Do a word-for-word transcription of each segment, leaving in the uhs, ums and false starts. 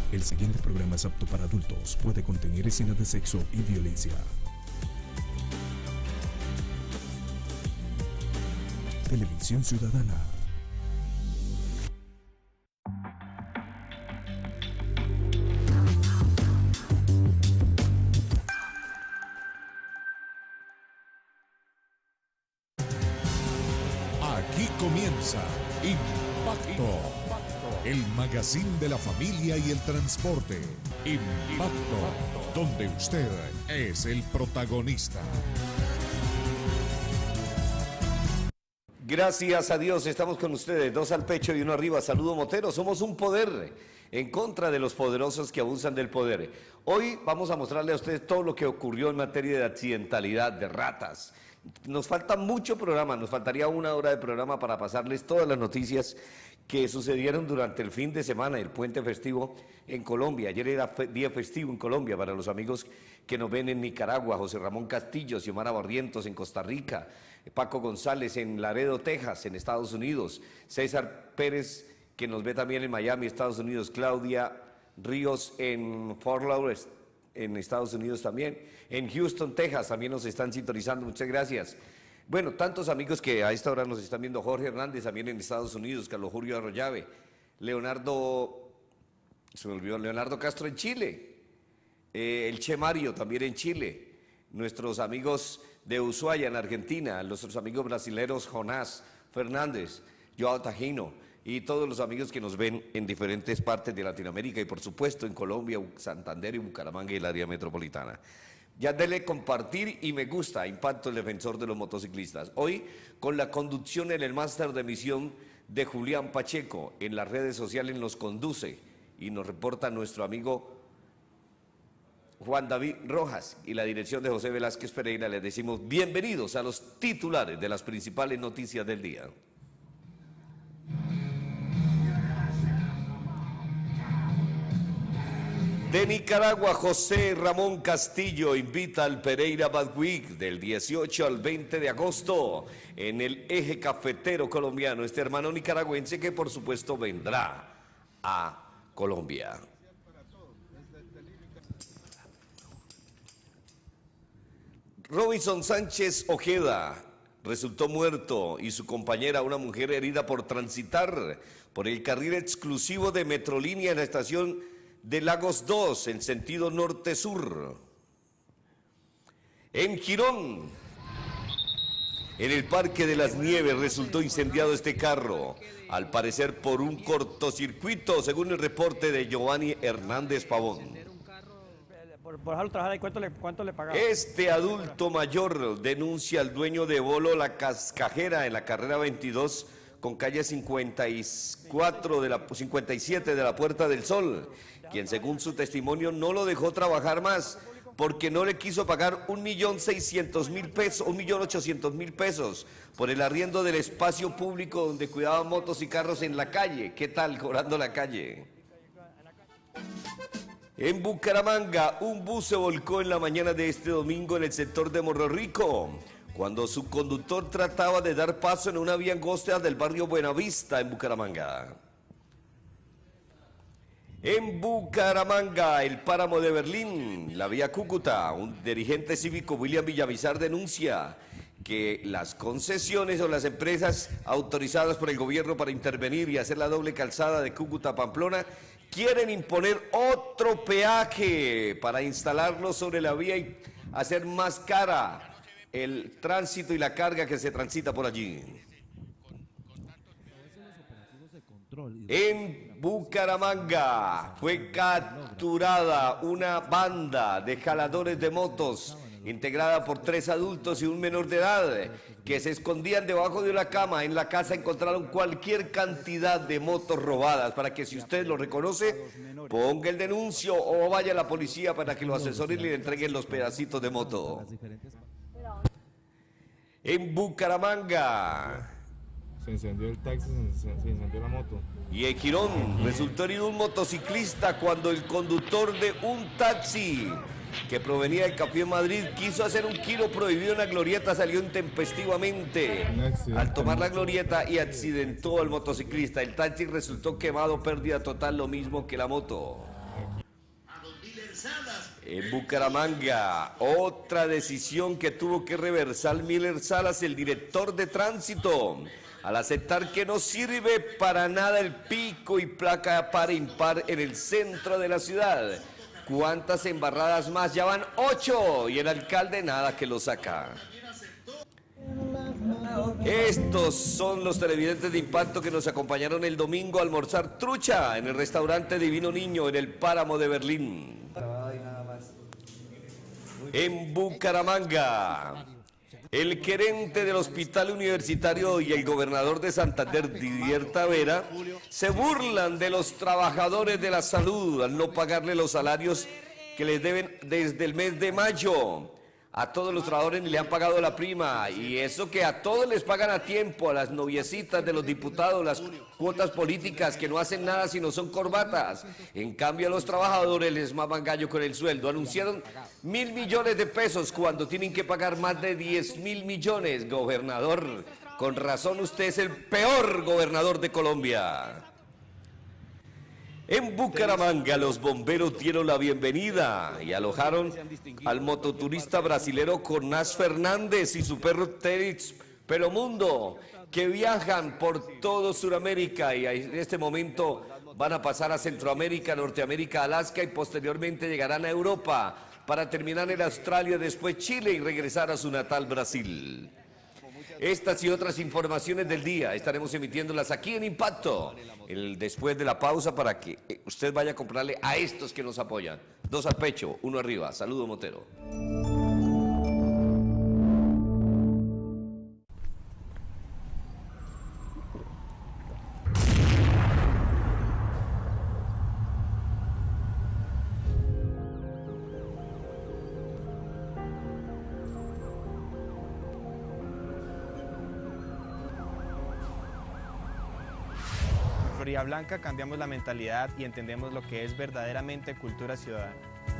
El siguiente programa es apto para adultos. Puede contener escenas de sexo y violencia. Televisión Ciudadana. Aquí comienza Impacto, el magazine de la familia y el transporte. Impacto, donde usted es el protagonista. Gracias a Dios, estamos con ustedes, dos al pecho y uno arriba. Saludo Motero, somos un poder en contra de los poderosos que abusan del poder. Hoy vamos a mostrarle a ustedes todo lo que ocurrió en materia de accidentalidad, de ratas. Nos falta mucho programa, nos faltaría una hora de programa para pasarles todas las noticias que sucedieron durante el fin de semana, el puente festivo en Colombia. Ayer era fe, día festivo en Colombia para los amigos que nos ven en Nicaragua, José Ramón Castillo, Xiomara Barrientos en Costa Rica, Paco González en Laredo, Texas, en Estados Unidos, César Pérez, que nos ve también en Miami, Estados Unidos, Claudia Ríos en Fort Lauderdale, en Estados Unidos también, en Houston, Texas, también nos están sintonizando, muchas gracias. Bueno, tantos amigos que a esta hora nos están viendo, Jorge Hernández también en Estados Unidos, Carlos Julio Arroyave, Leonardo, se me olvidó, Leonardo Castro en Chile, eh, el Che Mario también en Chile, nuestros amigos de Ushuaia en Argentina, nuestros amigos brasileños Jonás Fernández, Joao Tajino y todos los amigos que nos ven en diferentes partes de Latinoamérica y por supuesto en Colombia, Santander y Bucaramanga y el área metropolitana. Ya dele compartir y me gusta, Impacto, el defensor de los motociclistas. Hoy con la conducción en el máster de emisión de Julián Pacheco, en las redes sociales nos conduce y nos reporta nuestro amigo Juan David Rojas y la dirección de José Velázquez Pereira. Les decimos bienvenidos a los titulares de las principales noticias del día. De Nicaragua, José Ramón Castillo invita al Pereira Bad Week del dieciocho al veinte de agosto en el eje cafetero colombiano, este hermano nicaragüense que por supuesto vendrá a Colombia. Robinson Sánchez Ojeda resultó muerto y su compañera, una mujer herida por transitar por el carril exclusivo de Metrolínea en la estación de Lagos dos en sentido norte-sur. En Girón, en el Parque de las Nieves, resultó incendiado este carro, al parecer por un cortocircuito, según el reporte de Giovanni Hernández Pavón. Por, por dejarlo trabajar, ¿cuánto le, cuánto le pagaba? Este adulto mayor denuncia al dueño de Bolo La Cascajera en la carrera veintidós con calle cincuenta y cuatro de la, cincuenta y siete de la Puerta del Sol, quien según su testimonio no lo dejó trabajar más porque no le quiso pagar un millón seiscientos mil pesos, un millón ochocientos mil pesos por el arriendo del espacio público donde cuidaban motos y carros en la calle. ¿Qué tal cobrando la calle? En Bucaramanga, un bus se volcó en la mañana de este domingo en el sector de Morro Rico, cuando su conductor trataba de dar paso en una vía angosta del barrio Buenavista en Bucaramanga. En Bucaramanga, el páramo de Berlín, la vía Cúcuta, un dirigente cívico, William Villamizar, denuncia que las concesiones o las empresas autorizadas por el gobierno para intervenir y hacer la doble calzada de Cúcuta a Pamplona quieren imponer otro peaje para instalarlo sobre la vía y hacer más cara el tránsito y la carga que se transita por allí. En Bucaramanga fue capturada una banda de jaladores de motos integrada por tres adultos y un menor de edad que se escondían debajo de una cama. En la casa encontraron cualquier cantidad de motos robadas. Para que si usted lo reconoce, ponga el denuncio o vaya a la policía para que lo asesoren y le entreguen los pedacitos de moto. En Bucaramanga se incendió el taxi, se, se incendió la moto. Y en Girón resultó herido un motociclista cuando el conductor de un taxi que provenía del Café Madrid quiso hacer un giro prohibido en la glorieta, salió intempestivamente al tomar la glorieta y accidentó al motociclista. El taxi resultó quemado, pérdida total, lo mismo que la moto. En Bucaramanga, otra decisión que tuvo que reversar Miller Salas, el director de tránsito, al aceptar que no sirve para nada el pico y placa par impar en el centro de la ciudad. ¿Cuántas embarradas más? Ya van ocho y el alcalde nada que lo saca. Estos son los televidentes de Impacto que nos acompañaron el domingo a almorzar trucha en el restaurante Divino Niño en el Páramo de Berlín. En Bucaramanga, el gerente del hospital universitario y el gobernador de Santander, Didier Tavera, se burlan de los trabajadores de la salud al no pagarle los salarios que les deben desde el mes de mayo. A todos los trabajadores ni le han pagado la prima, y eso que a todos les pagan a tiempo, a las noviecitas de los diputados, las cuotas políticas que no hacen nada sino son corbatas. En cambio a los trabajadores les maman gallo con el sueldo. Anunciaron mil millones de pesos cuando tienen que pagar más de diez mil millones. Gobernador, con razón usted es el peor gobernador de Colombia. En Bucaramanga los bomberos dieron la bienvenida y alojaron al mototurista brasilero Jonás Fernández y su perro Tex Pelomundo, que viajan por todo Sudamérica y en este momento van a pasar a Centroamérica, Norteamérica, Alaska y posteriormente llegarán a Europa para terminar en Australia, después Chile y regresar a su natal Brasil. Estas y otras informaciones del día estaremos emitiéndolas aquí en Impacto, el después de la pausa, para que usted vaya a comprarle a estos que nos apoyan. Dos al pecho, uno arriba. Saludo, Motero. Florida Blanca cambiamos la mentalidad y entendemos lo que es verdaderamente cultura ciudadana.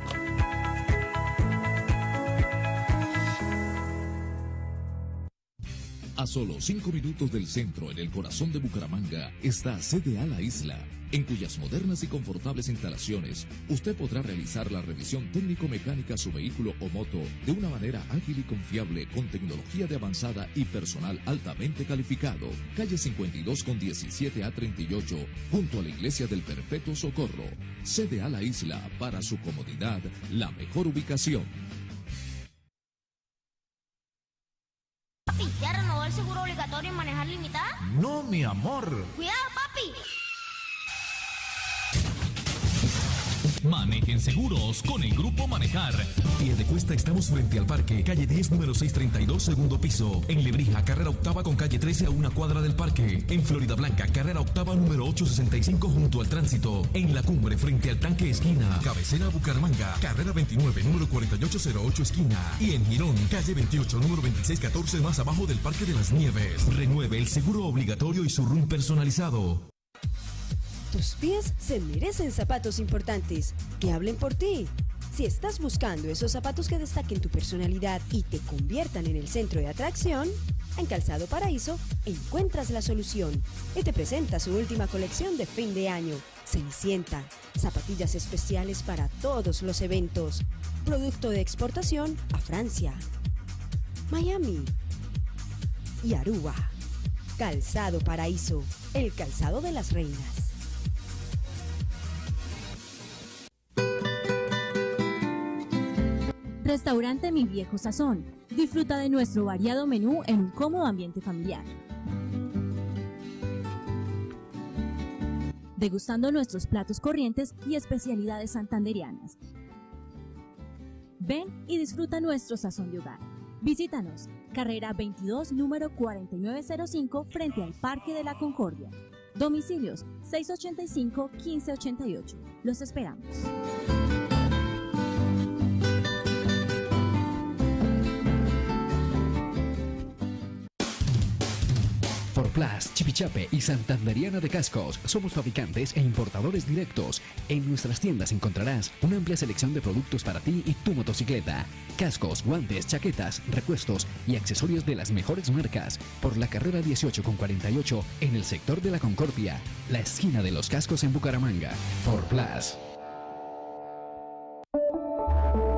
A solo cinco minutos del centro, en el corazón de Bucaramanga, está C D A La Isla, en cuyas modernas y confortables instalaciones usted podrá realizar la revisión técnico-mecánica a su vehículo o moto de una manera ágil y confiable, con tecnología de avanzada y personal altamente calificado. Calle cincuenta y dos con diecisiete A treinta y ocho, junto a la Iglesia del Perpetuo Socorro. C D A La Isla, para su comodidad, la mejor ubicación. Papi, ¿ya renovó el seguro obligatorio en manejar limitada? No, mi amor. ¡Cuidado, papi! Manejen seguros con el Grupo Manejar. Piedecuesta, estamos frente al parque, calle diez, número seiscientos treinta y dos, segundo piso. En Lebrija, carrera octava con calle trece a una cuadra del parque. En Florida Blanca, carrera octava, número ochocientos sesenta y cinco, junto al tránsito. En La Cumbre, frente al tanque esquina. Cabecera, Bucaramanga, carrera veintinueve, número cuarenta y ocho cero ocho, esquina. Y en Girón, calle veintiocho, número veintiséis catorce, más abajo del Parque de las Nieves. Renueve el seguro obligatorio y su R U N personalizado. Tus pies se merecen zapatos importantes, que hablen por ti. Si estás buscando esos zapatos que destaquen tu personalidad y te conviertan en el centro de atracción, en Calzado Paraíso encuentras la solución y te presenta su última colección de fin de año, Cenicienta, zapatillas especiales para todos los eventos, producto de exportación a Francia, Miami y Aruba. Calzado Paraíso, el calzado de las reinas. Restaurante Mi Viejo Sazón. Disfruta de nuestro variado menú en un cómodo ambiente familiar. Degustando nuestros platos corrientes y especialidades santanderianas. Ven y disfruta nuestro sazón de hogar. Visítanos, carrera veintidós, número cuarenta y nueve cero cinco, frente al Parque de la Concordia. Domicilios seiscientos ochenta y cinco, quince ochenta y ocho. Los esperamos. Forplas, Chipichape y Santanderiana de Cascos. Somos fabricantes e importadores directos. En nuestras tiendas encontrarás una amplia selección de productos para ti y tu motocicleta. Cascos, guantes, chaquetas, repuestos y accesorios de las mejores marcas. Por la carrera dieciocho con cuarenta y ocho, en el sector de la Concordia, la esquina de los cascos en Bucaramanga. Forplas.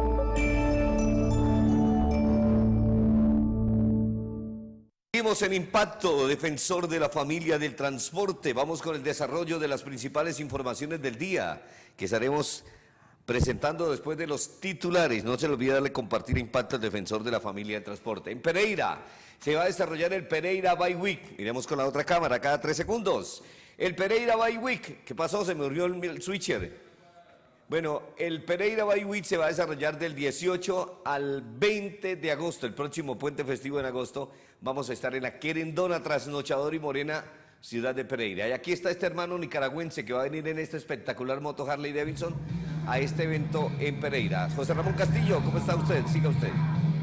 Seguimos en Impacto, defensor de la familia del transporte. Vamos con el desarrollo de las principales informaciones del día que estaremos presentando después de los titulares. No se le olvide darle compartir Impacto al defensor de la familia del transporte. En Pereira se va a desarrollar el Pereira Bike Week. Miremos con la otra cámara cada tres segundos. El Pereira Bike Week. ¿Qué pasó? Se me olvidó el, el switcher. Bueno, el Pereira Bike Week se va a desarrollar del dieciocho al veinte de agosto, el próximo puente festivo en agosto. Vamos a estar en la Querendona, Trasnochador y Morena, ciudad de Pereira. Y aquí está este hermano nicaragüense que va a venir en este espectacular moto Harley Davidson a este evento en Pereira. José Ramón Castillo, ¿cómo está usted? Siga usted.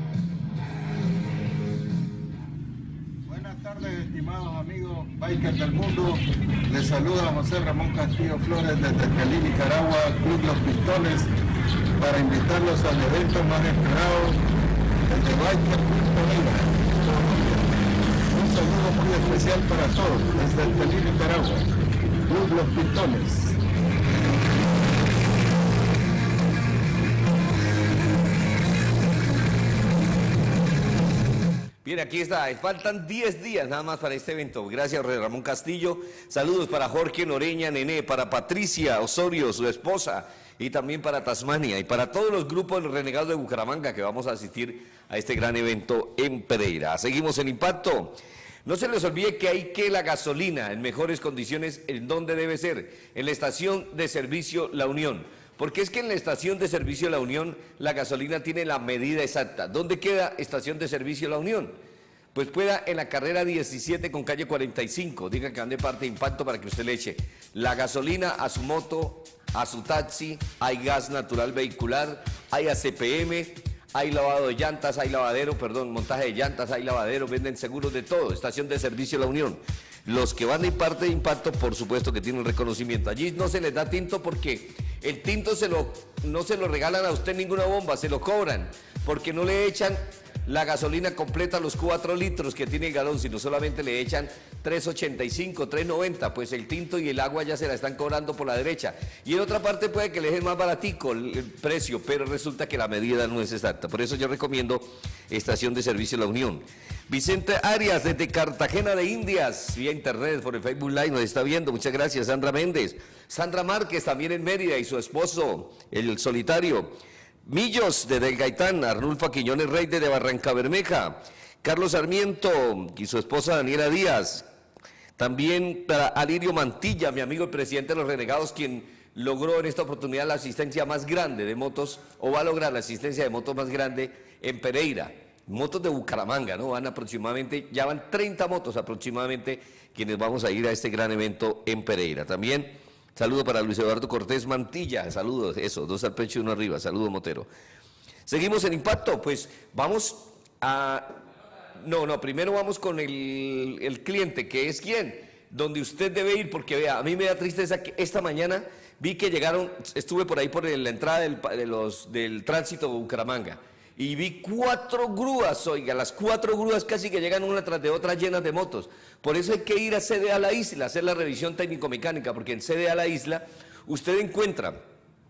Buenas tardes, estimados amigos bikers del mundo. Les saluda José Ramón Castillo Flores desde Cali, Nicaragua, Club Los Pistones, para invitarlos al evento más esperado, el de Biker Pereira. Un saludo muy especial para todos desde el Cali, Nicaragua, Club Los Pistones. Bien, aquí está, faltan diez días nada más para este evento. Gracias, Ramón Castillo. Saludos para Jorge Noreña, Nené, para Patricia Osorio, su esposa, y también para Tasmania, y para todos los grupos de renegados de Bucaramanga que vamos a asistir a este gran evento en Pereira. Seguimos en Impacto. No se les olvide que hay que la gasolina en mejores condiciones, ¿en dónde debe ser? En la estación de servicio La Unión. Porque es que en la estación de servicio La Unión la gasolina tiene la medida exacta. ¿Dónde queda estación de servicio La Unión? Pues pueda en la carrera diecisiete con calle cuarenta y cinco. Diga que van de parte de Impacto para que usted le eche la gasolina a su moto, a su taxi. Hay gas natural vehicular, hay A C P M, hay lavado de llantas, hay lavadero, perdón, montaje de llantas, hay lavadero, venden seguros de todo. Estación de servicio La Unión. Los que van de parte de Impacto, por supuesto que tienen reconocimiento. Allí no se les da tinto porque el tinto se lo, no se lo regalan a usted ninguna bomba, se lo cobran, porque no le echan la gasolina completa a los cuatro litros que tiene el galón, sino solamente le echan tres ochenta y cinco, tres noventa, pues el tinto y el agua ya se la están cobrando por la derecha. Y en otra parte puede que le dejen más baratico el, el precio, pero resulta que la medida no es exacta. Por eso yo recomiendo Estación de Servicio La Unión. Vicente Arias, desde Cartagena de Indias, vía internet, por el Facebook Live, nos está viendo. Muchas gracias. Sandra Méndez. Sandra Márquez, también en Mérida, y su esposo, el solitario. Millos, de Del Gaitán. Arnulfo Quiñones Rey, de Barranca Bermeja. Carlos Sarmiento y su esposa Daniela Díaz. También para Alirio Mantilla, mi amigo el presidente de los Renegados, quien logró en esta oportunidad la asistencia más grande de motos, o va a lograr la asistencia de motos más grande en Pereira. Motos de Bucaramanga, ¿no? Van aproximadamente, ya van treinta motos aproximadamente quienes vamos a ir a este gran evento en Pereira. También saludo para Luis Eduardo Cortés Mantilla, saludos, eso, dos al pecho y uno arriba, saludo Motero. Seguimos en Impacto, pues vamos a... No, no, primero vamos con el, el cliente, que es quién, donde usted debe ir, porque vea, a mí me da tristeza que esta mañana vi que llegaron, estuve por ahí por la entrada del, de los, del tránsito de Bucaramanga, y vi cuatro grúas, oiga, las cuatro grúas casi que llegan una tras de otra llenas de motos. Por eso hay que ir a C D A La Isla, a hacer la revisión técnico-mecánica, porque en C D A La Isla usted encuentra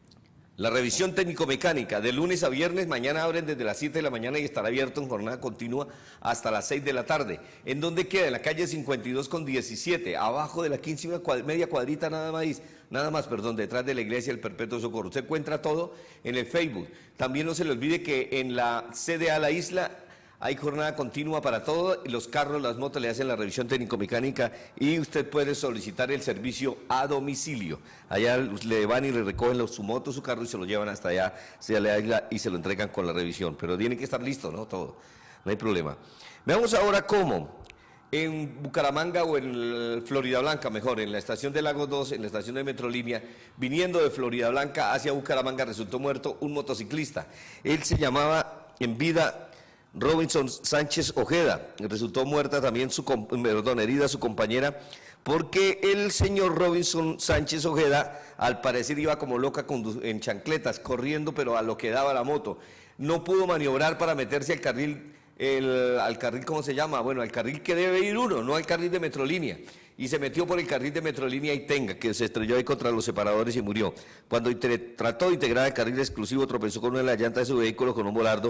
la revisión técnico-mecánica de lunes a viernes. Mañana abren desde las siete de la mañana y estará abierto en jornada continua hasta las seis de la tarde. ¿En dónde queda? En la calle cincuenta y dos con diecisiete, abajo de la quince, una cuad media cuadrita nada más, nada más, perdón, detrás de la iglesia del Perpetuo Socorro. Usted encuentra todo en el Facebook. También no se le olvide que en la C D A La Isla hay jornada continua para todo, y los carros, las motos le hacen la revisión técnico-mecánica y usted puede solicitar el servicio a domicilio. Allá le van y le recogen su moto, su carro y se lo llevan hasta allá, se le isla y se lo entregan con la revisión. Pero tiene que estar listo, ¿no? Todo, no hay problema. Veamos ahora cómo en Bucaramanga o en Florida Blanca, mejor, en la estación de Lagos dos, en la estación de Metrolínea, viniendo de Florida Blanca hacia Bucaramanga, resultó muerto un motociclista. Él se llamaba en vida Robinson Sánchez Ojeda. Resultó muerta también su, perdón, herida su compañera, porque el señor Robinson Sánchez Ojeda al parecer iba como loca en chancletas, corriendo pero a lo que daba la moto. No pudo maniobrar para meterse al carril, el, al carril, ¿cómo se llama? Bueno, al carril que debe ir uno, no al carril de Metrolínea. Y se metió por el carril de Metrolínea y Tenga, que se estrelló ahí contra los separadores y murió. Cuando trató de integrar el carril exclusivo, tropezó con una de las llantas de su vehículo con un volardo,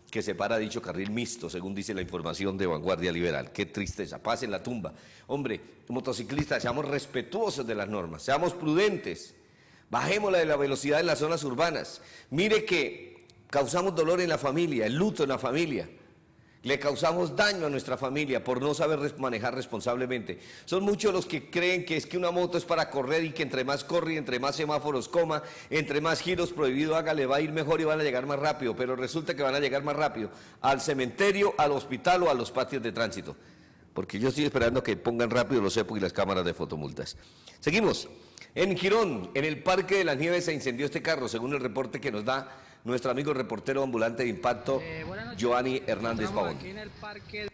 que separa dicho carril mixto, según dice la información de Vanguardia Liberal. Qué tristeza, pasen la tumba. Hombre, motociclistas, seamos respetuosos de las normas, seamos prudentes, bajemos la de la velocidad en las zonas urbanas. Mire que causamos dolor en la familia, el luto en la familia. Le causamos daño a nuestra familia por no saber manejar responsablemente. Son muchos los que creen que es que una moto es para correr y que entre más corre y entre más semáforos coma, entre más giros prohibido haga, le va a ir mejor y van a llegar más rápido. Pero resulta que van a llegar más rápido al cementerio, al hospital o a los patios de tránsito. Porque yo estoy esperando que pongan rápido los EPO y las cámaras de fotomultas. Seguimos. En Girón, en el Parque de las Nieves, se incendió este carro, según el reporte que nos da nuestro amigo reportero ambulante de Impacto, eh, Giovanni Hernández Pavón. Aquí en el parque...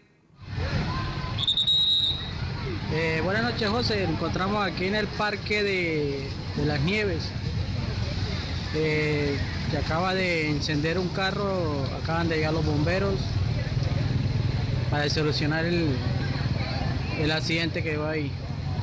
eh, buenas noches, José. Nos encontramos aquí en el Parque de, de las Nieves. Eh, que acaba de encender un carro, acaban de llegar los bomberos para solucionar el, el accidente que va ahí.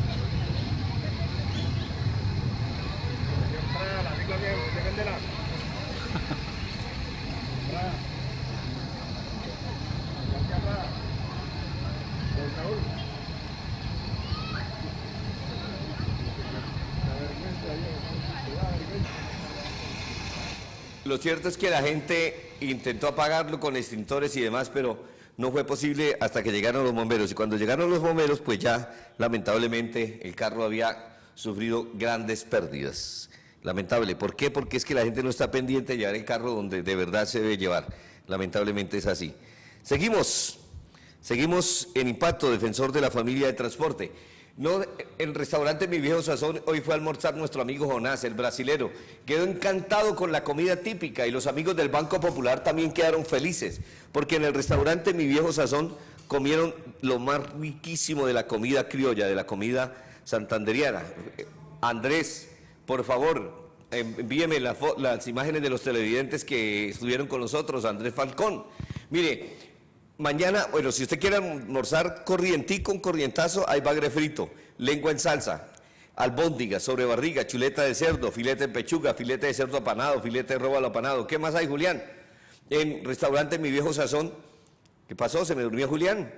Lo cierto es que la gente intentó apagarlo con extintores y demás, pero no fue posible hasta que llegaron los bomberos. Y cuando llegaron los bomberos, pues ya lamentablemente el carro había sufrido grandes pérdidas. Lamentable. ¿Por qué? Porque es que la gente no está pendiente de llevar el carro donde de verdad se debe llevar. Lamentablemente es así. Seguimos. Seguimos en Impacto, defensor de la familia de transporte. No, el restaurante Mi Viejo Sazón, hoy fue a almorzar nuestro amigo Jonás, el brasilero. Quedó encantado con la comida típica y los amigos del Banco Popular también quedaron felices, porque en el restaurante Mi Viejo Sazón comieron lo más riquísimo de la comida criolla, de la comida santanderiana. Andrés, por favor, envíeme la, las imágenes de los televidentes que estuvieron con nosotros, Andrés Falcón. Mire, mañana, bueno, si usted quiere almorzar corrientico, un corrientazo, hay bagre frito, lengua en salsa, albóndiga, sobrebarriga, chuleta de cerdo, filete de pechuga, filete de cerdo apanado, filete de róbalo apanado. ¿Qué más hay, Julián? En restaurante Mi Viejo Sazón. ¿Qué pasó? ¿Se me durmió Julián?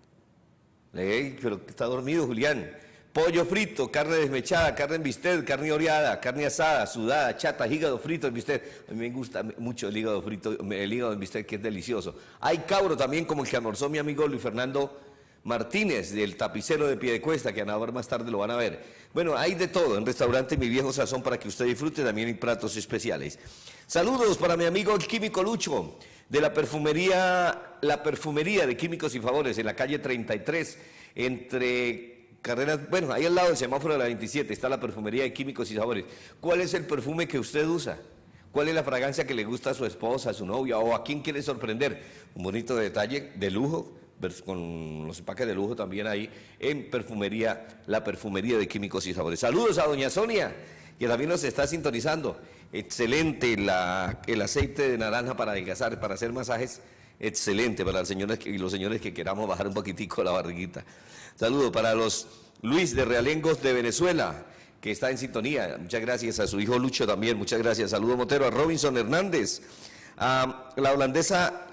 Ey, pero está dormido Julián. Pollo frito, carne desmechada, carne en bistec, carne oreada, carne asada, sudada, chata, hígado frito en bistec. A mí me gusta mucho el hígado frito, el hígado en bistec, que es delicioso. Hay cabro también, como el que almorzó mi amigo Luis Fernando Martínez, del tapicero de Piedecuesta, que a ver más tarde lo van a ver. Bueno, hay de todo en restaurante Mi Viejo Sazón para que usted disfrute, también hay platos especiales. Saludos para mi amigo el químico Lucho, de la perfumería, la perfumería de Químicos y Favores, en la calle treinta y tres, entre... Carreras, bueno, ahí al lado del semáforo de la veintisiete está la perfumería de Químicos y Sabores. ¿Cuál es el perfume que usted usa? ¿Cuál es la fragancia que le gusta a su esposa, a su novia o a quién quiere sorprender? Un bonito detalle de lujo, con los empaques de lujo también ahí en perfumería, la perfumería de Químicos y Sabores. Saludos a doña Sonia, que también nos está sintonizando. Excelente la, el aceite de naranja para adelgazar, para hacer masajes. Excelente para las señoras y los señores que queramos bajar un poquitico la barriguita. Saludo para los Luis de Realengos de Venezuela, que está en sintonía. Muchas gracias a su hijo Lucho también. Muchas gracias. Saludo Motero a Robinson Hernández, a la holandesa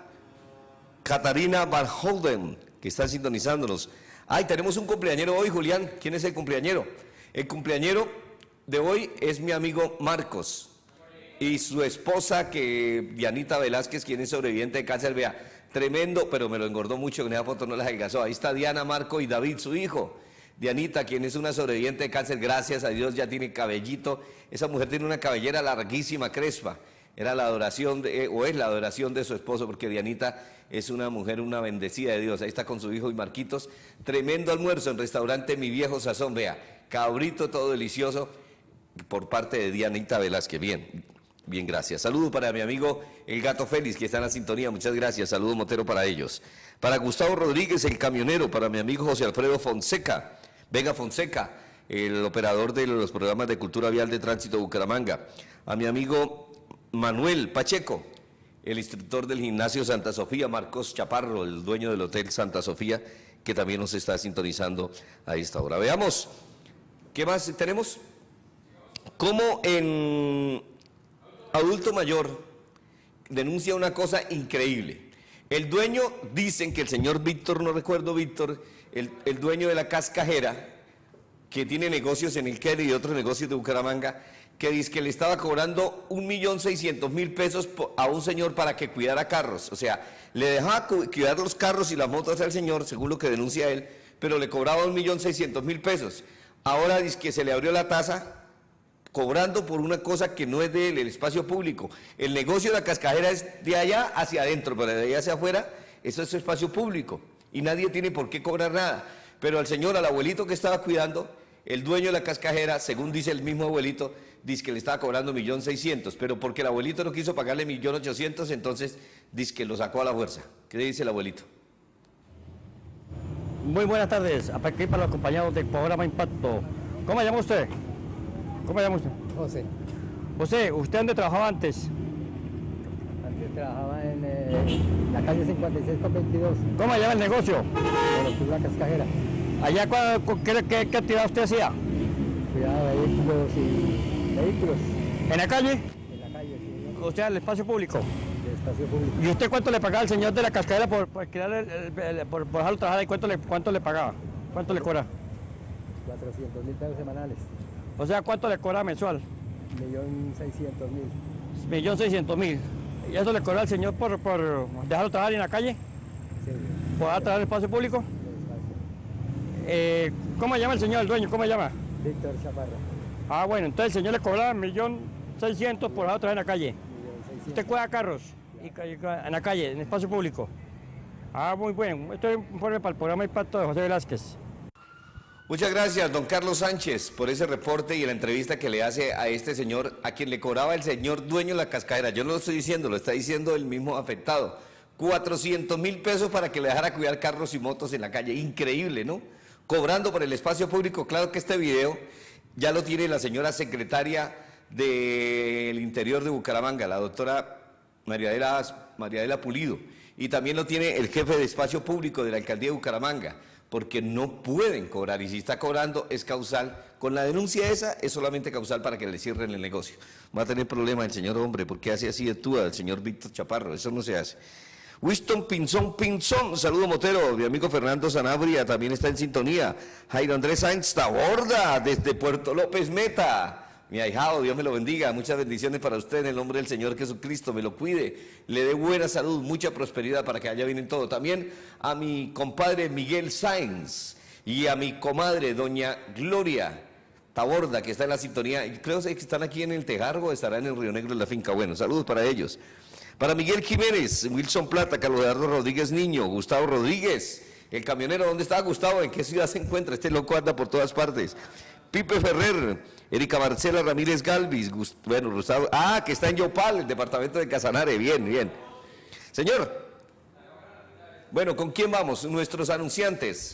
Catarina Van Holden, que está sintonizándonos. Ay, tenemos un cumpleañero hoy, Julián. ¿Quién es el cumpleañero? El cumpleañero de hoy es mi amigo Marcos. Y su esposa, que Dianita Velázquez, quien es sobreviviente de cáncer, vea, tremendo, pero me lo engordó mucho, con esa foto no la adelgazó. Ahí está Diana, Marco y David, su hijo. Dianita, quien es una sobreviviente de cáncer, gracias a Dios ya tiene cabellito. Esa mujer tiene una cabellera larguísima, crespa. Era la adoración, de, o es la adoración de su esposo, porque Dianita es una mujer, una bendecida de Dios. Ahí está con su hijo y Marquitos. Tremendo almuerzo en restaurante Mi Viejo Sazón, vea, cabrito todo delicioso, por parte de Dianita Velázquez. Bien. Bien, gracias. Saludo para mi amigo el Gato Félix, que está en la sintonía. Muchas gracias. Saludo Motero para ellos. Para Gustavo Rodríguez, el camionero. Para mi amigo José Alfredo Fonseca, Vega Fonseca, el operador de los programas de Cultura Vial de Tránsito de Bucaramanga. A mi amigo Manuel Pacheco, el instructor del gimnasio Santa Sofía. Marcos Chaparro, el dueño del Hotel Santa Sofía, que también nos está sintonizando a esta hora. Veamos, ¿qué más tenemos? ¿Cómo en... Adulto mayor denuncia una cosa increíble? El dueño, dicen que el señor Víctor, no recuerdo Víctor, el, el dueño de la cascajera, que tiene negocios en el Kelly y otros negocios de Bucaramanga, que dice que le estaba cobrando un millón seiscientos mil pesos a un señor para que cuidara carros. O sea, le dejaba cuidar los carros y las motos al señor, según lo que denuncia él, pero le cobraba un millón seiscientos mil pesos. Ahora dice que se le abrió la tasa cobrando por una cosa que no es del espacio público. El negocio de la cascajera es de allá hacia adentro, pero de allá hacia afuera, eso es espacio público y nadie tiene por qué cobrar nada. Pero al señor, al abuelito que estaba cuidando, el dueño de la cascajera, según dice el mismo abuelito, dice que le estaba cobrando un millón seiscientos, pero porque el abuelito no quiso pagarle un millón ochocientos, entonces dice que lo sacó a la fuerza. ¿Qué dice el abuelito? Muy buenas tardes, aquí para los compañeros del programa Impacto. ¿Cómo se llama usted? ¿Cómo se llama usted? José. José, ¿usted dónde trabajaba antes? Antes trabajaba en eh, la calle cincuenta y seis con veintidós. ¿Cómo se llama el negocio? Bueno, la cascajera. ¿Allá qué, qué, qué actividad usted hacía? Cuidado de vehículos y vehículos. ¿En la calle? En la calle, sí. O sea, el espacio público. El espacio público. ¿Y usted cuánto le pagaba al señor de la cascajera por, por, el, el, el, por, por dejarlo trabajar ahí? ¿Cuánto le, cuánto le pagaba? ¿Cuánto le cobra? cuatrocientos mil pesos semanales. O sea, ¿cuánto le cobra mensual? Millón seiscientos mil. Millón seiscientos mil. ¿Y eso le cobra al señor por, por dejarlo trabajar en la calle? Sí. ¿Por dejar trabajar en el espacio público? Eh, ¿Cómo se llama el señor, el dueño? ¿Cómo se llama? Víctor Chaparro. Ah, bueno, entonces el señor le cobraba un millón seiscientos por dejarlo trabajar en la calle. ¿Usted cuida carros y, y, en la calle, en el espacio público? Ah, muy bueno. Esto es un informe para el programa Impacto de José Velázquez. Muchas gracias, don Carlos Sánchez, por ese reporte y la entrevista que le hace a este señor, a quien le cobraba el señor dueño de la cascajera. Yo no lo estoy diciendo, lo está diciendo el mismo afectado. cuatrocientos mil pesos para que le dejara cuidar carros y motos en la calle. Increíble, ¿no? Cobrando por el espacio público. Claro que este video ya lo tiene la señora secretaria del Interior de Bucaramanga, la doctora Mariadela, Mariadela Pulido. Y también lo tiene el jefe de espacio público de la Alcaldía de Bucaramanga, porque no pueden cobrar, y si está cobrando es causal. Con la denuncia esa es solamente causal para que le cierren el negocio. Va a tener problemas el señor hombre, porque hace así de tú al señor Víctor Chaparro, eso no se hace. Winston Pinzón Pinzón, saludo Motero, mi amigo Fernando Sanabria también está en sintonía. Jairo Andrés Sáenz Taborda, desde Puerto López Meta. Mi ahijado, Dios me lo bendiga, muchas bendiciones para usted en el nombre del Señor Jesucristo, me lo cuide, le dé buena salud, mucha prosperidad para que allá vienen todo. También a mi compadre Miguel Sáenz y a mi comadre doña Gloria Taborda, que está en la sintonía, y creo que están aquí en el Tejargo, estarán en Río Negro en la finca. Bueno, saludos para ellos. Para Miguel Jiménez, Wilson Plata, Carlos Eduardo Rodríguez Niño, Gustavo Rodríguez, el camionero, ¿dónde está Gustavo? ¿En qué ciudad se encuentra? Este loco anda por todas partes. Pipe Ferrer, Erika Marcela Ramírez Galvis, Gust bueno, Gustavo, ah, que está en Yopal, el departamento de Casanare, bien, bien. Señor, bueno, ¿con quién vamos? Nuestros anunciantes.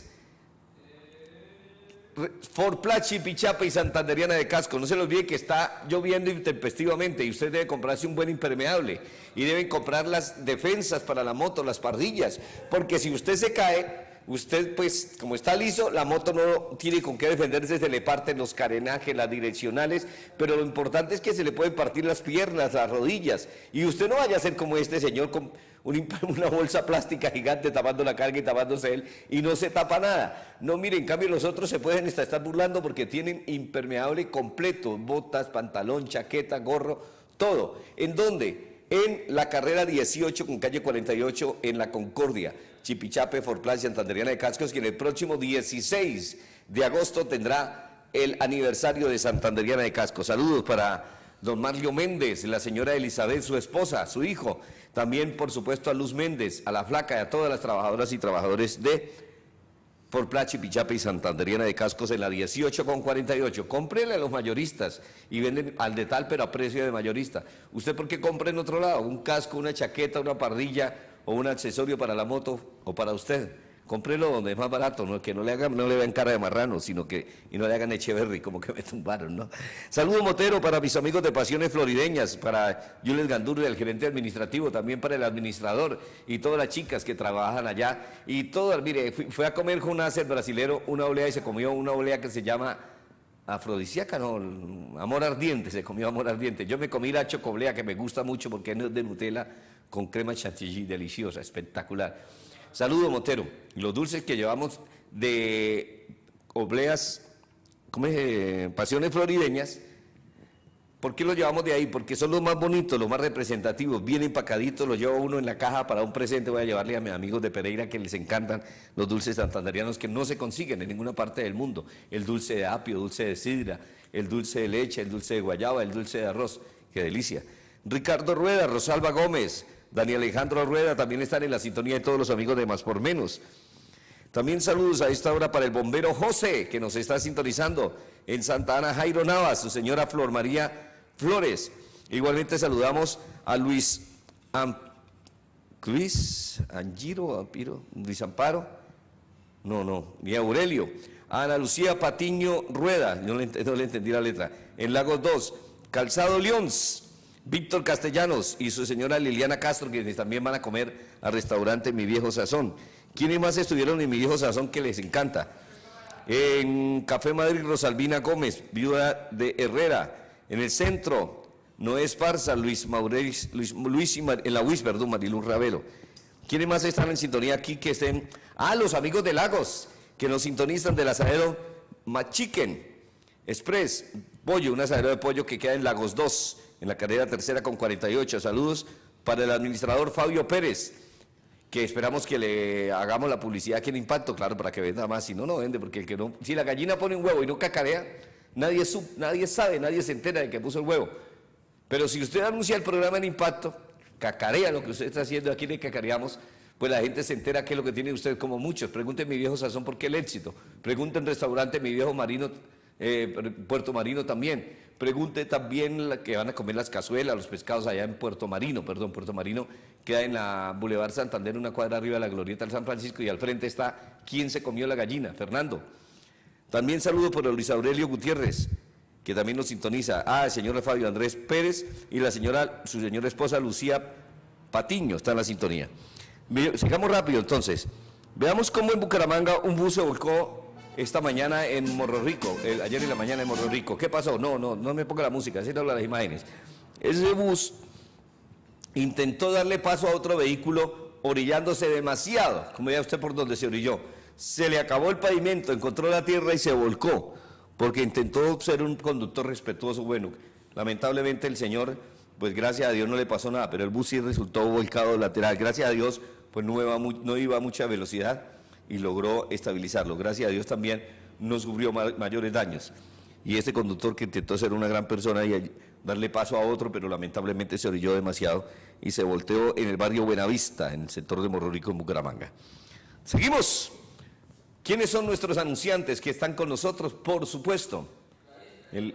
Forplat, Chipichape y Santanderiana de Casco. No se les olvide que está lloviendo intempestivamente y usted debe comprarse un buen impermeable y deben comprar las defensas para la moto, las pardillas, porque si usted se cae, usted pues como está liso, la moto no tiene con qué defenderse, se le parten los carenajes, las direccionales, pero lo importante es que se le pueden partir las piernas, las rodillas, y usted no vaya a ser como este señor con un, una bolsa plástica gigante tapando la carga y tapándose él, y no se tapa nada. No, mire, en cambio los otros se pueden estar, estar burlando porque tienen impermeable completo, botas, pantalón, chaqueta, gorro, todo. ¿En dónde? En la carrera dieciocho con calle cuarenta y ocho en La Concordia, Chipichape, Forplat, Santanderiana de Cascos, que en el próximo dieciséis de agosto tendrá el aniversario de Santanderiana de Cascos. Saludos para don Mario Méndez, la señora Elizabeth, su esposa, su hijo, también por supuesto a Luz Méndez, a la flaca y a todas las trabajadoras y trabajadores de Forplat, Chipichape y Santanderiana de Cascos en la dieciocho con cuarenta y ocho. Cómprele a los mayoristas y venden al de tal pero a precio de mayorista. ¿Usted por qué compra en otro lado? Un casco, una chaqueta, una pardilla o un accesorio para la moto o para usted. Cómprelo donde es más barato, ¿no? Que no le hagan, no le vean cara de marrano, sino que y no le hagan Echeverry, como que me tumbaron, ¿no? Saludo Motero para mis amigos de Pasiones Florideñas, para Jules Gandurri, el gerente administrativo, también para el administrador y todas las chicas que trabajan allá. Y todas, mire, fui, fue a comer con un acer brasilero una olea y se comió una olea que se llama afrodisíaca, no, amor ardiente, se comió amor ardiente. Yo me comí la chocoblea que me gusta mucho porque no es de Nutella, con crema chantilly deliciosa, espectacular. Saludo, Montero. Los dulces que llevamos de obleas, ¿cómo es? Pasiones florideñas. ¿Por qué los llevamos de ahí? Porque son los más bonitos, los más representativos, bien empacaditos, los lleva uno en la caja para un presente. Voy a llevarle a mis amigos de Pereira que les encantan los dulces santanderianos que no se consiguen en ninguna parte del mundo. El dulce de apio, dulce de sidra, el dulce de leche, el dulce de guayaba, el dulce de arroz. ¡Qué delicia! Ricardo Rueda, Rosalba Gómez, Daniel Alejandro Rueda también están en la sintonía de todos los amigos de Más por Menos. También saludos a esta hora para el bombero José, que nos está sintonizando en Santa Ana, Jairo Navas, su señora Flor María Flores. Igualmente saludamos a Luis, Am, Luis Angiro, Ampiro, Luis Amparo, no, no, ni Aurelio, a Ana Lucía Patiño Rueda, no le, no le entendí la letra, en Lagos dos, Calzado Leons, Víctor Castellanos y su señora Liliana Castro, que también van a comer al restaurante Mi Viejo Sazón. ¿Quiénes más estuvieron en Mi Viejo Sazón que les encanta? En Café Madrid, Rosalvina Gómez, viuda de Herrera. En el centro, Noé Esparza, Luis Maurelis, Luis, Luis y Mar, en la U I S, perdón, Mariluz Ravelo. ¿Quiénes más están en sintonía aquí que estén? Ah, los amigos de Lagos, que nos sintonizan del asadero Machiquen Express, pollo, un asadero de pollo que queda en Lagos dos, en la carrera tercera con cuarenta y ocho. Saludos para el administrador Fabio Pérez, que esperamos que le hagamos la publicidad aquí en Impacto, claro, para que venda más. Si no, no vende, porque el que no, si la gallina pone un huevo y no cacarea, nadie, sub, nadie sabe, nadie se entera de que puso el huevo. Pero si usted anuncia el programa en Impacto, cacarea lo que usted está haciendo, aquí le cacareamos, pues la gente se entera qué es lo que tiene usted, como muchos. Pregunten Mi Viejo Sazón por qué el éxito. Pregunten restaurante Mi Viejo Marino, eh, Puerto Marino también. Pregunte también la que van a comer las cazuelas, los pescados allá en Puerto Marino, perdón, Puerto Marino queda en la Boulevard Santander, una cuadra arriba de la Glorieta del San Francisco, y al frente está ¿Quién se comió la gallina? Fernando. También saludo por Luis Aurelio Gutiérrez, que también nos sintoniza. Ah, el señor Fabio Andrés Pérez y la señora, su señora esposa Lucía Patiño está en la sintonía. Sigamos rápido entonces. Veamos cómo en Bucaramanga un bus se volcó esta mañana en Morro Rico, el, ayer en la mañana en Morro Rico. ¿Qué pasó? No, no, no me ponga la música, así no las imágenes. Ese bus intentó darle paso a otro vehículo orillándose demasiado, como ya usted por donde se orilló. Se le acabó el pavimento, encontró la tierra y se volcó, porque intentó ser un conductor respetuoso. Bueno, lamentablemente el señor, pues gracias a Dios no le pasó nada, pero el bus sí resultó volcado lateral. Gracias a Dios, pues no iba, no iba a mucha velocidad y logró estabilizarlo. Gracias a Dios también no sufrió ma mayores daños. Y este conductor que intentó ser una gran persona y darle paso a otro, pero lamentablemente se orilló demasiado y se volteó en el barrio Buenavista, en el sector de Morro Rico, en Bucaramanga. Seguimos. ¿Quiénes son nuestros anunciantes que están con nosotros? Por supuesto, el,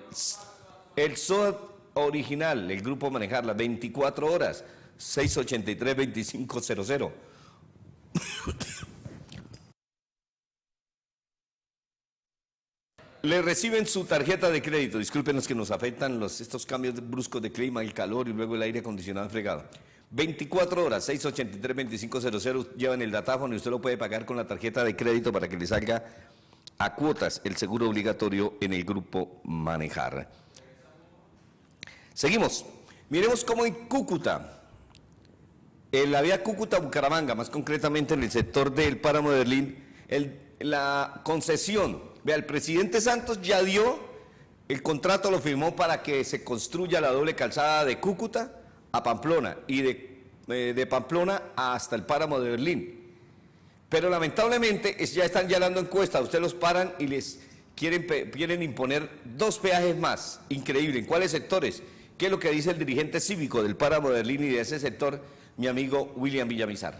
el S O A original, el Grupo Manejar, las veinticuatro horas, seis ochenta y tres, veinticinco cero cero. Le reciben su tarjeta de crédito. Disculpen los que nos afectan los, estos cambios bruscos de clima, el calor y luego el aire acondicionado fregado. veinticuatro horas, seis ochenta y tres, veinticinco cero cero, llevan el datáfono y usted lo puede pagar con la tarjeta de crédito para que le salga a cuotas el seguro obligatorio en el Grupo Manejar. Seguimos. Miremos cómo en Cúcuta, en la vía Cúcuta-Bucaramanga, más concretamente en el sector del Páramo de Berlín, el, la concesión. Vea, el presidente Santos ya dio, el contrato lo firmó para que se construya la doble calzada de Cúcuta a Pamplona y de, eh, de Pamplona hasta el Páramo de Berlín. Pero lamentablemente es, ya están ya dando encuestas, ustedes los paran y les quieren, quieren imponer dos peajes más. Increíble. ¿En cuáles sectores? ¿Qué es lo que dice el dirigente cívico del Páramo de Berlín y de ese sector, mi amigo William Villamizar?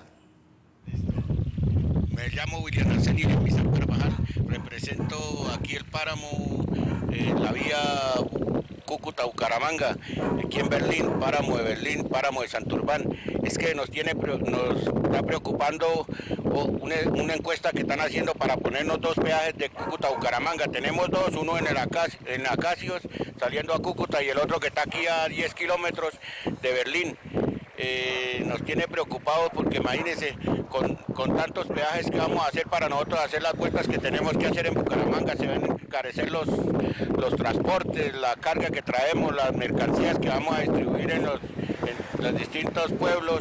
Me llamo William Arsenio Villamizar Carvajal, represento aquí el Páramo, eh, la vía Cúcuta-Bucaramanga, aquí en Berlín, Páramo de Berlín, Páramo de Santurbán. Es que nos tiene, nos está preocupando una, una encuesta que están haciendo para ponernos dos peajes de Cúcuta-Bucaramanga. Tenemos dos, uno en el Acacios, en Acacios, saliendo a Cúcuta, y el otro que está aquí a diez kilómetros de Berlín. eh, nos tiene preocupados porque imagínense, con, con tantos peajes que vamos a hacer para nosotros hacer las vueltas que tenemos que hacer en Bucaramanga, se van a encarecer los, los transportes, la carga que traemos, las mercancías que vamos a distribuir en los, en los distintos pueblos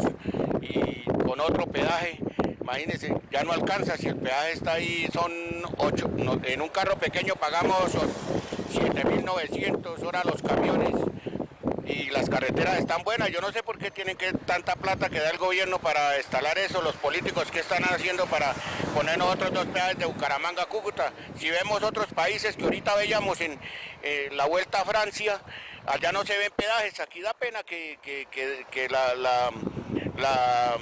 y con otro peaje. Imagínense, ya no alcanza, si el peaje está ahí, son ocho, no, en un carro pequeño pagamos siete mil novecientos, ahora los camiones, y las carreteras están buenas. Yo no sé por qué tienen que tanta plata que da el gobierno para instalar eso, los políticos que están haciendo para poner otros dos peajes de Bucaramanga a Cúcuta. Si vemos otros países que ahorita veíamos en eh, la Vuelta a Francia, allá no se ven peajes, aquí da pena que, que, que, que la... la, la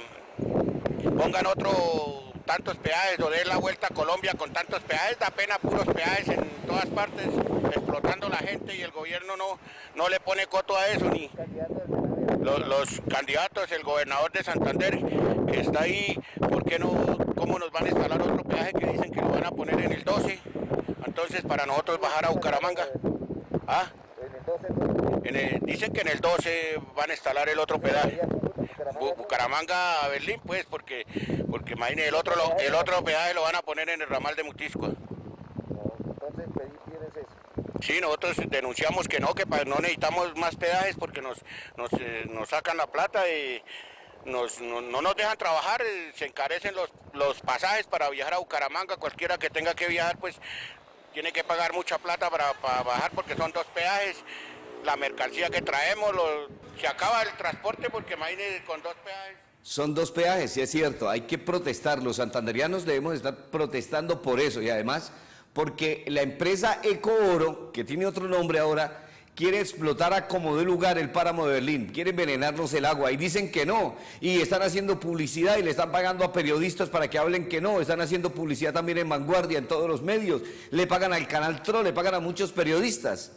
pongan otro tantos peajes o den la vuelta a Colombia con tantos peajes, da pena puros peajes en todas partes, explotando la gente y el gobierno no, no le pone coto a eso, ni los, los candidatos, el gobernador de Santander que está ahí, ¿por qué no? ¿Cómo nos van a instalar otro peaje que dicen que lo van a poner en el doce? Entonces para nosotros bajar a Bucaramanga, ¿ah? En el, dicen que en el doce van a instalar el otro peaje. Bucaramanga a Berlín, pues, porque porque imagínense, el otro lo, el otro peaje lo van a poner en el ramal de Mutiscua. Entonces, ¿tienes eso? Sí, nosotros denunciamos que no, que no necesitamos más peajes porque nos nos, eh, nos sacan la plata y nos, no, no nos dejan trabajar, eh, se encarecen los, los pasajes para viajar a Bucaramanga. Cualquiera que tenga que viajar, pues, tiene que pagar mucha plata para, para bajar porque son dos peajes. La mercancía que traemos, lo, se acaba el transporte porque imagínense con dos peajes. Son dos peajes, sí es cierto, hay que protestar, los santanderianos debemos estar protestando por eso y además porque la empresa Ecooro, que tiene otro nombre ahora, quiere explotar a como de lugar el páramo de Berlín, quiere envenenarnos el agua y dicen que no, y están haciendo publicidad y le están pagando a periodistas para que hablen que no, están haciendo publicidad también en Vanguardia, en todos los medios, le pagan al Canal Tro, le pagan a muchos periodistas.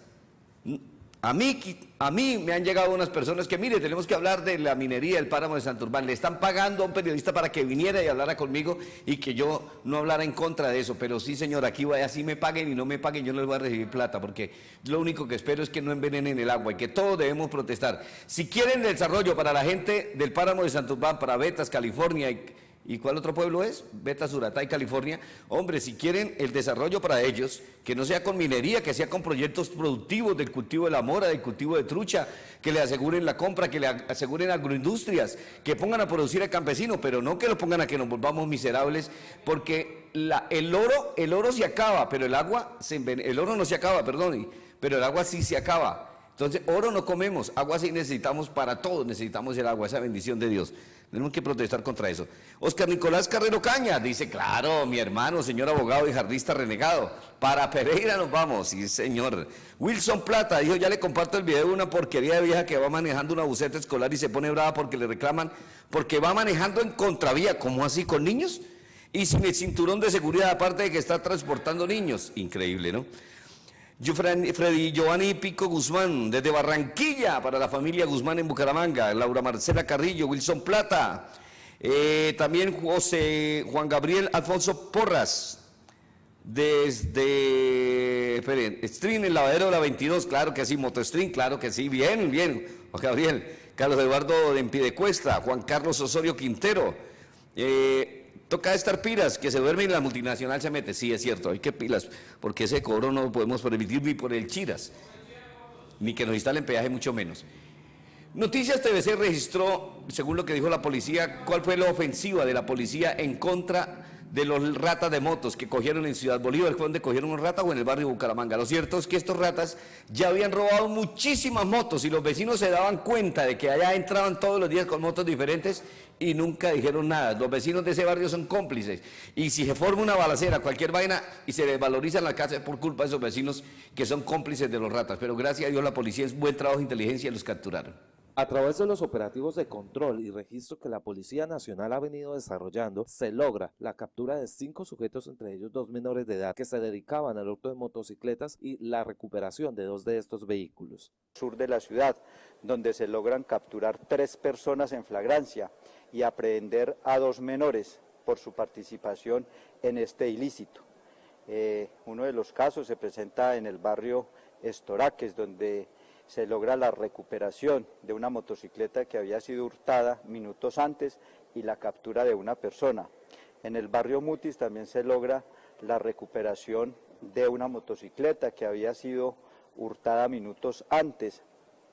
A mí, a mí me han llegado unas personas que, mire, tenemos que hablar de la minería del páramo de Santurbán. Le están pagando a un periodista para que viniera y hablara conmigo y que yo no hablara en contra de eso. Pero sí, señor, aquí vaya, así me paguen y no me paguen, yo no les voy a recibir plata, porque lo único que espero es que no envenenen el agua y que todos debemos protestar. Si quieren desarrollo para la gente del páramo de Santurbán, para Betas, California y... ¿Y cuál otro pueblo es? Beta, Suratay, California. Hombre, si quieren el desarrollo para ellos, que no sea con minería, que sea con proyectos productivos del cultivo de la mora, del cultivo de trucha, que le aseguren la compra, que le aseguren agroindustrias, que pongan a producir al campesino, pero no que lo pongan a que nos volvamos miserables, porque la, el oro, el oro se acaba, pero el agua, se enven- el oro no se acaba, perdón, pero el agua sí se acaba. Entonces, oro no comemos, agua sí necesitamos para todos, necesitamos el agua, esa bendición de Dios. Tenemos que protestar contra eso. Oscar Nicolás Carrero Caña dice, claro, mi hermano, señor abogado y jardista renegado, para Pereira nos vamos, sí señor. Wilson Plata dijo, ya le comparto el video de una porquería de vieja que va manejando una buseta escolar y se pone brava porque le reclaman, porque va manejando en contravía, ¿cómo así, con niños? Y sin el cinturón de seguridad, aparte de que está transportando niños, increíble, ¿no? Yo, Freddy Giovanni Pico Guzmán, desde Barranquilla, para la familia Guzmán en Bucaramanga, Laura Marcela Carrillo, Wilson Plata, eh, también José Juan Gabriel Alfonso Porras, desde, esperen, Stream, el lavadero de la veintidós, claro que sí, Motostream, claro que sí, bien, bien, Juan Gabriel, Carlos Eduardo de Piedecuesta, Juan Carlos Osorio Quintero, eh, toca estar pilas, que se duerme y la multinacional se mete. Sí, es cierto, hay que pilas, porque ese cobro no lo podemos permitir ni por el Chiras, ni que nos instalen peaje, mucho menos. Noticias T V C registró, según lo que dijo la policía, cuál fue la ofensiva de la policía en contra de los ratas de motos que cogieron en Ciudad Bolívar, fue donde cogieron un rata o en el barrio Bucaramanga. Lo cierto es que estos ratas ya habían robado muchísimas motos y los vecinos se daban cuenta de que allá entraban todos los días con motos diferentes y nunca dijeron nada. Los vecinos de ese barrio son cómplices y si se forma una balacera, cualquier vaina y se desvaloriza la casa es por culpa de esos vecinos que son cómplices de los ratas. Pero gracias a Dios la policía es buen trabajo de inteligencia y los capturaron. A través de los operativos de control y registro que la Policía Nacional ha venido desarrollando, se logra la captura de cinco sujetos, entre ellos dos menores de edad, que se dedicaban al hurto de motocicletas y la recuperación de dos de estos vehículos. Sur de la ciudad, donde se logran capturar tres personas en flagrancia y aprehender a dos menores por su participación en este ilícito. Eh, uno de los casos se presenta en el barrio Estoraques, donde se logra la recuperación de una motocicleta que había sido hurtada minutos antes y la captura de una persona. En el barrio Mutis también se logra la recuperación de una motocicleta que había sido hurtada minutos antes.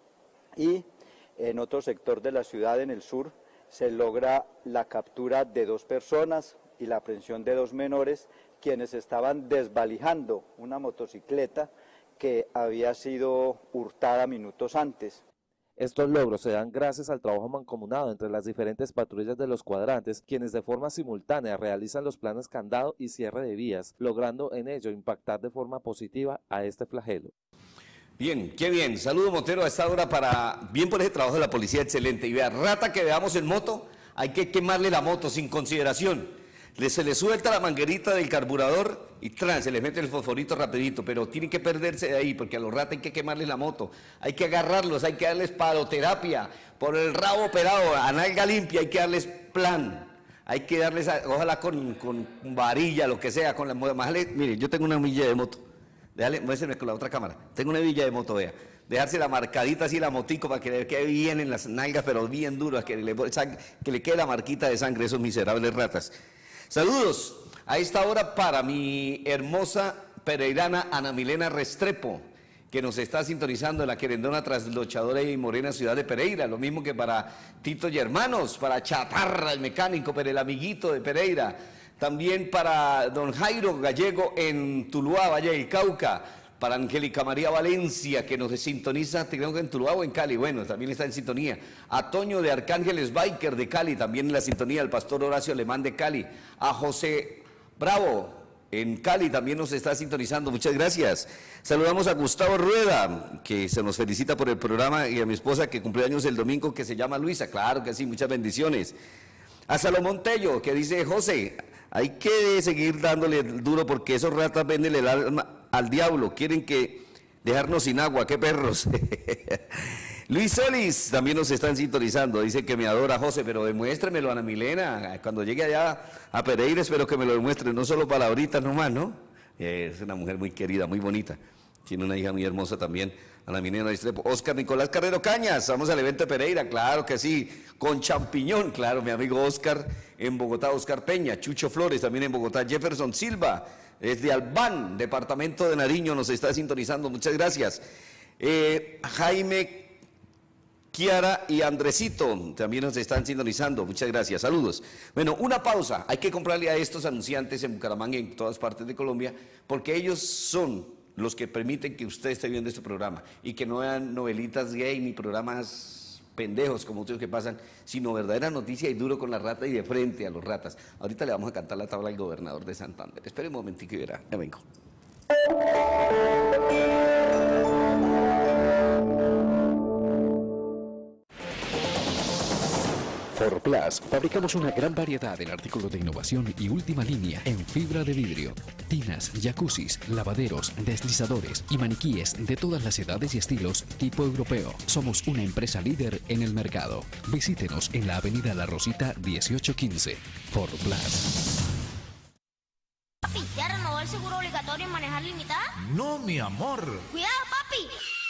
Y en otro sector de la ciudad, en el sur, se logra la captura de dos personas y la aprehensión de dos menores, quienes estaban desvalijando una motocicleta que había sido hurtada minutos antes. Estos logros se dan gracias al trabajo mancomunado entre las diferentes patrullas de los cuadrantes, quienes de forma simultánea realizan los planes candado y cierre de vías, logrando en ello impactar de forma positiva a este flagelo. Bien, qué bien. Saludo Montero a esta hora para, bien por ese trabajo de la policía, excelente. Y vea, rata que veamos en moto, hay que quemarle la moto sin consideración. Le, se le suelta la manguerita del carburador y tran, se le mete el fosforito rapidito, pero tienen que perderse de ahí porque a los ratas hay que quemarles la moto, hay que agarrarlos, hay que darles paloterapia, por el rabo operado, a nalga limpia, hay que darles plan, hay que darles, ojalá con, con varilla, lo que sea, con la moto. Mire, yo tengo una milla de moto, déjale, muéstrame con la otra cámara, tengo una milla de moto, vea. Dejarse la marcadita así la motico para que le quede bien en las nalgas, pero bien duro, que le, que le quede la marquita de sangre, esos miserables ratas. Saludos a esta hora para mi hermosa pereirana Ana Milena Restrepo, que nos está sintonizando en la querendona traslochadora y morena ciudad de Pereira, lo mismo que para Tito y Hermanos, para Chatarra, el mecánico, pero el amiguito de Pereira, también para don Jairo Gallego en Tuluá, Valle del Cauca, para Angélica María Valencia, que nos sintoniza, creo que en Tuluá o en Cali, bueno, también está en sintonía. A Toño de Arcángeles Biker de Cali, también en la sintonía, el pastor Horacio Alemán de Cali. A José Bravo en Cali también nos está sintonizando, muchas gracias. Saludamos a Gustavo Rueda, que se nos felicita por el programa, y a mi esposa que cumple años el domingo, que se llama Luisa, claro que sí, muchas bendiciones. A Salomón Tello, que dice, José, hay que seguir dándole duro porque esos ratas venden el alma al diablo, quieren que dejarnos sin agua, qué perros. Luis Solis también nos están sintonizando, dice que me adora José, pero demuéstremelo, Ana Milena, cuando llegue allá a Pereira espero que me lo demuestre, no solo palabritas nomás, ¿no? Es una mujer muy querida, muy bonita, tiene una hija muy hermosa también, Ana Milena Restrepo. Oscar Nicolás Carrero Cañas, vamos al evento de Pereira, claro que sí, con champiñón, claro, mi amigo Oscar en Bogotá, Oscar Peña, Chucho Flores también en Bogotá, Jefferson Silva, desde Albán, departamento de Nariño, nos está sintonizando, muchas gracias. Eh, Jaime, Kiara y Andresito también nos están sintonizando, muchas gracias, saludos. Bueno, una pausa, hay que comprarle a estos anunciantes en Bucaramanga y en todas partes de Colombia, porque ellos son los que permiten que usted esté viendo este programa y que no vean novelitas gay ni programas pendejos como otros que pasan, sino verdadera noticia y duro con la rata y de frente a los ratas. Ahorita le vamos a cantar la tabla al gobernador de Santander. Espere un momentico y verá, ya vengo. Forplas, fabricamos una gran variedad en artículos de innovación y última línea en fibra de vidrio, tinas, jacuzzis, lavaderos, deslizadores y maniquíes de todas las edades y estilos tipo europeo. Somos una empresa líder en el mercado. Visítenos en la avenida La Rosita dieciocho quince. Forplas. Papi, ¿ya renovó el seguro obligatorio en manejar limitada? No, mi amor. ¡Cuidado, papi!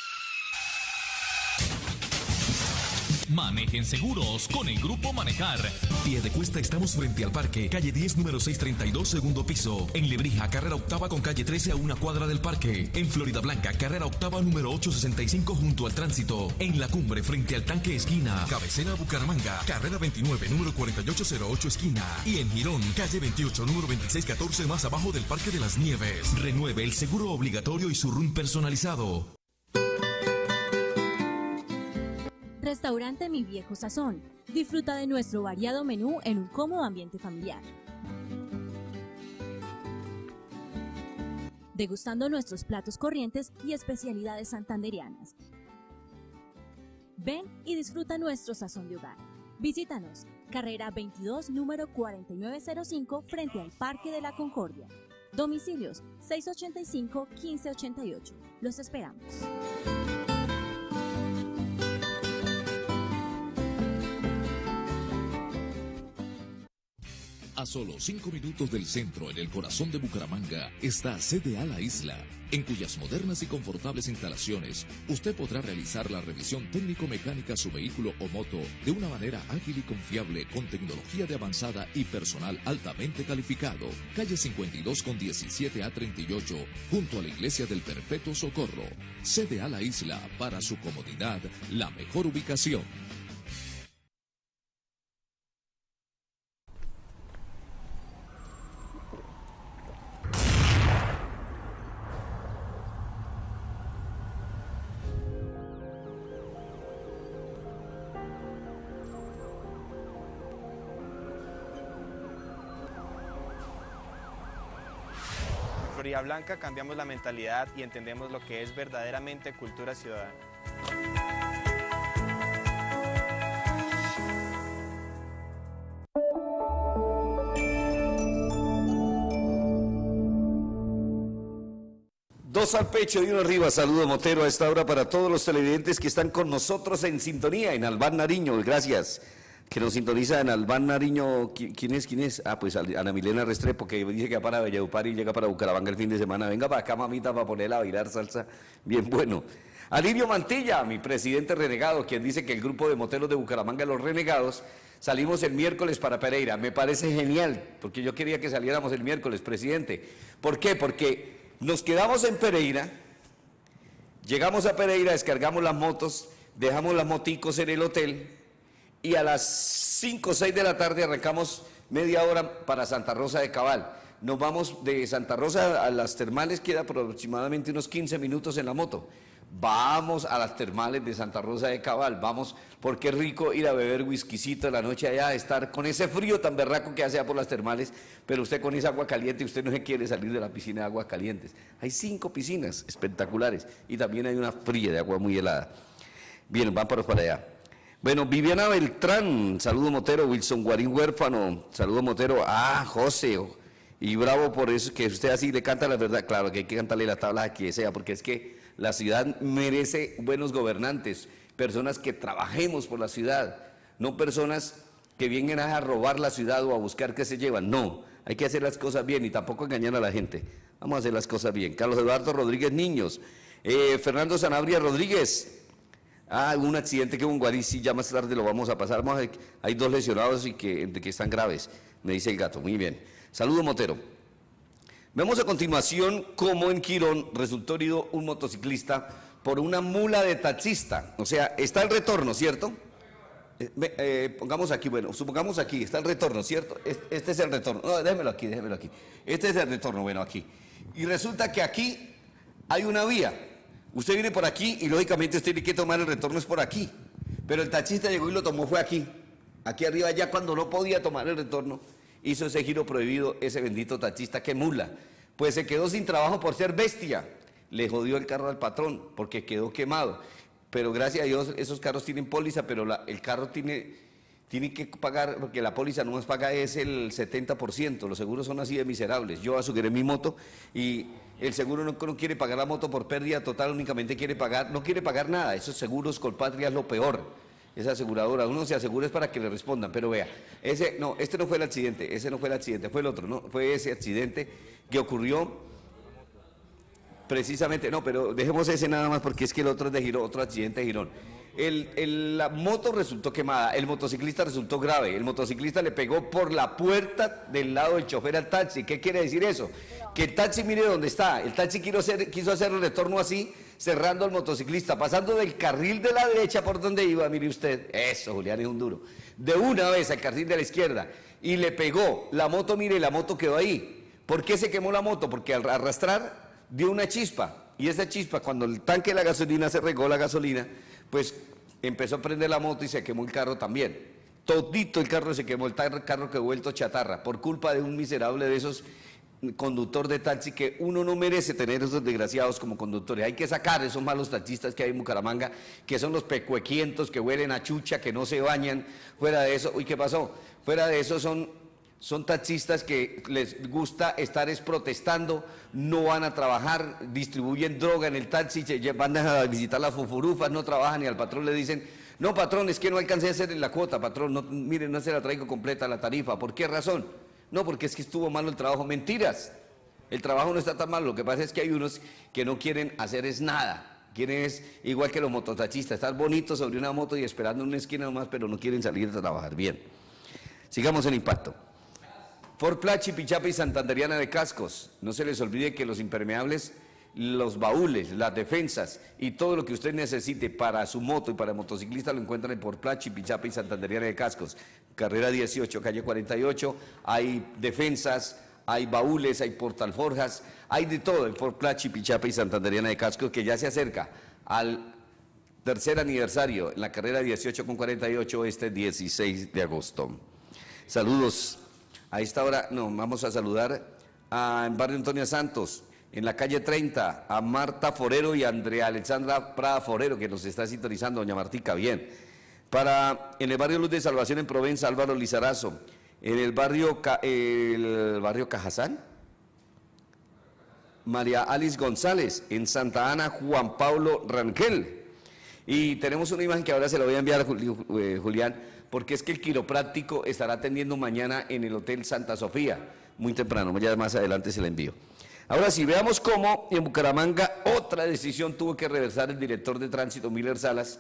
Manejen seguros con el Grupo Manejar. Piedecuesta estamos frente al parque, calle diez, número seiscientos treinta y dos, segundo piso. En Lebrija, carrera octava con calle trece a una cuadra del parque. En Florida Blanca, carrera octava número ochocientos sesenta y cinco junto al tránsito. En La Cumbre, frente al tanque esquina. Cabecera Bucaramanga, carrera veintinueve, número cuarenta y ocho cero ocho esquina. Y en Girón, calle veintiocho, número veintiséis catorce más abajo del Parque de las Nieves. Renueve el seguro obligatorio y su R U N personalizado. Restaurante Mi Viejo Sazón. Disfruta de nuestro variado menú en un cómodo ambiente familiar. Degustando nuestros platos corrientes y especialidades santanderianas. Ven y disfruta nuestro sazón de hogar. Visítanos, carrera veintidós, número cuarenta y nueve cero cinco, frente al Parque de la Concordia. Domicilios seiscientos ochenta y cinco, quince ochenta y ocho. Los esperamos. A solo cinco minutos del centro, en el corazón de Bucaramanga, está C D A La Isla, en cuyas modernas y confortables instalaciones usted podrá realizar la revisión técnico-mecánica a su vehículo o moto de una manera ágil y confiable, con tecnología de avanzada y personal altamente calificado. Calle cincuenta y dos con diecisiete A treinta y ocho, junto a la Iglesia del Perpetuo Socorro. C D A La Isla, para su comodidad, la mejor ubicación. Florida Blanca cambiamos la mentalidad y entendemos lo que es verdaderamente cultura ciudadana. Dos al pecho y uno arriba. Saludo Motero a esta hora para todos los televidentes que están con nosotros en sintonía en Albán Nariño. Gracias. Que nos sintoniza en Albán Nariño. ¿Quién es? ¿Quién es? Ah, pues Ana Milena Restrepo, que dice que va para Valledupar y llega para Bucaramanga el fin de semana. Venga para acá, mamita, para ponerla a bailar salsa. Bien bueno. Alirio Mantilla, mi presidente renegado, quien dice que el grupo de moteros de Bucaramanga, los renegados, salimos el miércoles para Pereira. Me parece genial, porque yo quería que saliéramos el miércoles, presidente. ¿Por qué? Porque nos quedamos en Pereira, llegamos a Pereira, descargamos las motos, dejamos las moticos en el hotel, y a las cinco o seis de la tarde arrancamos media hora para Santa Rosa de Cabal. Nos vamos de Santa Rosa a las termales, queda aproximadamente unos quince minutos en la moto. Vamos a las termales de Santa Rosa de Cabal, vamos, porque es rico ir a beber whiskycito en la noche allá, estar con ese frío tan berraco que hace allá por las termales, pero usted con esa agua caliente, usted no se quiere salir de la piscina de aguas calientes. Hay cinco piscinas espectaculares y también hay una fría de agua muy helada. Bien, vamos para allá. Bueno, Viviana Beltrán, saludo Motero. Wilson Guarín Huérfano, saludo Motero. Ah, José, y bravo por eso, que usted así le canta la verdad. Claro que hay que cantarle las tablas a quien sea, porque es que la ciudad merece buenos gobernantes, personas que trabajemos por la ciudad, no personas que vengan a robar la ciudad o a buscar qué se llevan. No, hay que hacer las cosas bien y tampoco engañar a la gente. Vamos a hacer las cosas bien. Carlos Eduardo Rodríguez Niños, eh, Fernando Sanabria Rodríguez. Ah, un accidente que hubo en Guarí, ya más tarde lo vamos a pasar. Vamos a, hay dos lesionados y que, de que están graves, me dice el gato. Muy bien. Saludo Motero. Vemos a continuación cómo en Quirón resultó herido un motociclista por una mula de taxista. O sea, está el retorno, ¿cierto? Eh, eh, pongamos aquí, bueno, supongamos aquí, está el retorno, ¿cierto? Este, este es el retorno. No, déjemelo aquí, déjemelo aquí. Este es el retorno, bueno, aquí. Y resulta que aquí hay una vía. Usted viene por aquí y lógicamente usted tiene que tomar el retorno es por aquí. Pero el taxista llegó y lo tomó fue aquí. Aquí arriba ya cuando no podía tomar el retorno, hizo ese giro prohibido ese bendito taxista, que mula. Pues se quedó sin trabajo por ser bestia. Le jodió el carro al patrón porque quedó quemado. Pero gracias a Dios esos carros tienen póliza, pero la, el carro tiene, tiene que pagar, porque la póliza no más paga es el setenta por ciento. Los seguros son así de miserables. Yo aseguré mi moto y el seguro no, no quiere pagar la moto por pérdida total, únicamente quiere pagar, no quiere pagar nada. Esos seguros Colpatria es lo peor. Esa aseguradora, uno se asegura es para que le respondan, pero vea, ese, no, este no fue el accidente, ese no fue el accidente, fue el otro, no, fue ese accidente que ocurrió precisamente, no, pero dejemos ese nada más porque es que el otro es de Girón, otro accidente de Girón. El, el, la moto resultó quemada, el motociclista resultó grave, el motociclista le pegó por la puerta del lado del chofer al taxi. ¿Qué quiere decir eso? Que el taxi mire dónde está, el taxi quiso hacer, quiso hacer el retorno así, cerrando al motociclista, pasando del carril de la derecha por donde iba, mire usted, eso, Julián es un duro, de una vez al carril de la izquierda, y le pegó, la moto, mire, la moto quedó ahí. ¿Por qué se quemó la moto? Porque al arrastrar dio una chispa, y esa chispa, cuando el tanque de la gasolina se regó la gasolina, pues empezó a prender la moto y se quemó el carro también. Todito el carro se quemó, el carro quedó vuelto chatarra, por culpa de un miserable de esos conductor de taxi, que uno no merece tener esos desgraciados como conductores. Hay que sacar esos malos taxistas que hay en Bucaramanga, que son los pecuequientos, que huelen a chucha, que no se bañan. Fuera de eso, uy, ¿qué pasó? Fuera de eso son, son taxistas que les gusta estar es protestando, no van a trabajar, distribuyen droga en el taxi, van a visitar las fufurufas, no trabajan y al patrón le dicen: no, patrón, es que no alcancé a hacer la cuota, patrón, no, mire, no se la traigo completa la tarifa. ¿Por qué razón? No, porque es que estuvo malo el trabajo. Mentiras. El trabajo no está tan malo. Lo que pasa es que hay unos que no quieren hacer es nada. Quieren es, igual que los mototachistas, estar bonitos sobre una moto y esperando una esquina nomás, pero no quieren salir a trabajar bien. Sigamos en impacto. Forpla, Chipichape y Santanderiana de Cascos. No se les olvide que los impermeables, los baúles, las defensas y todo lo que usted necesite para su moto y para el motociclista lo encuentran en Forpla, Chipichape y Santanderiana de Cascos. Carrera dieciocho, calle cuarenta y ocho, hay defensas, hay baúles, hay portalforjas, hay de todo en Forpla, Chipichape y Santanderiana de Cascos, que ya se acerca al tercer aniversario en la carrera dieciocho con cuarenta y ocho este dieciséis de agosto. Saludos. A esta hora, no, vamos a saludar a, en Barrio Antonia Santos, en la calle treinta, a Marta Forero y a Andrea Alexandra Prada Forero, que nos está sintonizando, doña Martica, bien. Para, en el barrio Luz de Salvación en Provenza, Álvaro Lizarazo. En el barrio, el barrio Cajazán, María Alice González. En Santa Ana, Juan Pablo Rangel. Y tenemos una imagen que ahora se la voy a enviar a Julián, porque es que el quiropráctico estará atendiendo mañana en el Hotel Santa Sofía, muy temprano, ya más adelante se la envío. Ahora sí, veamos cómo en Bucaramanga otra decisión tuvo que reversar el director de tránsito, Miller Salas,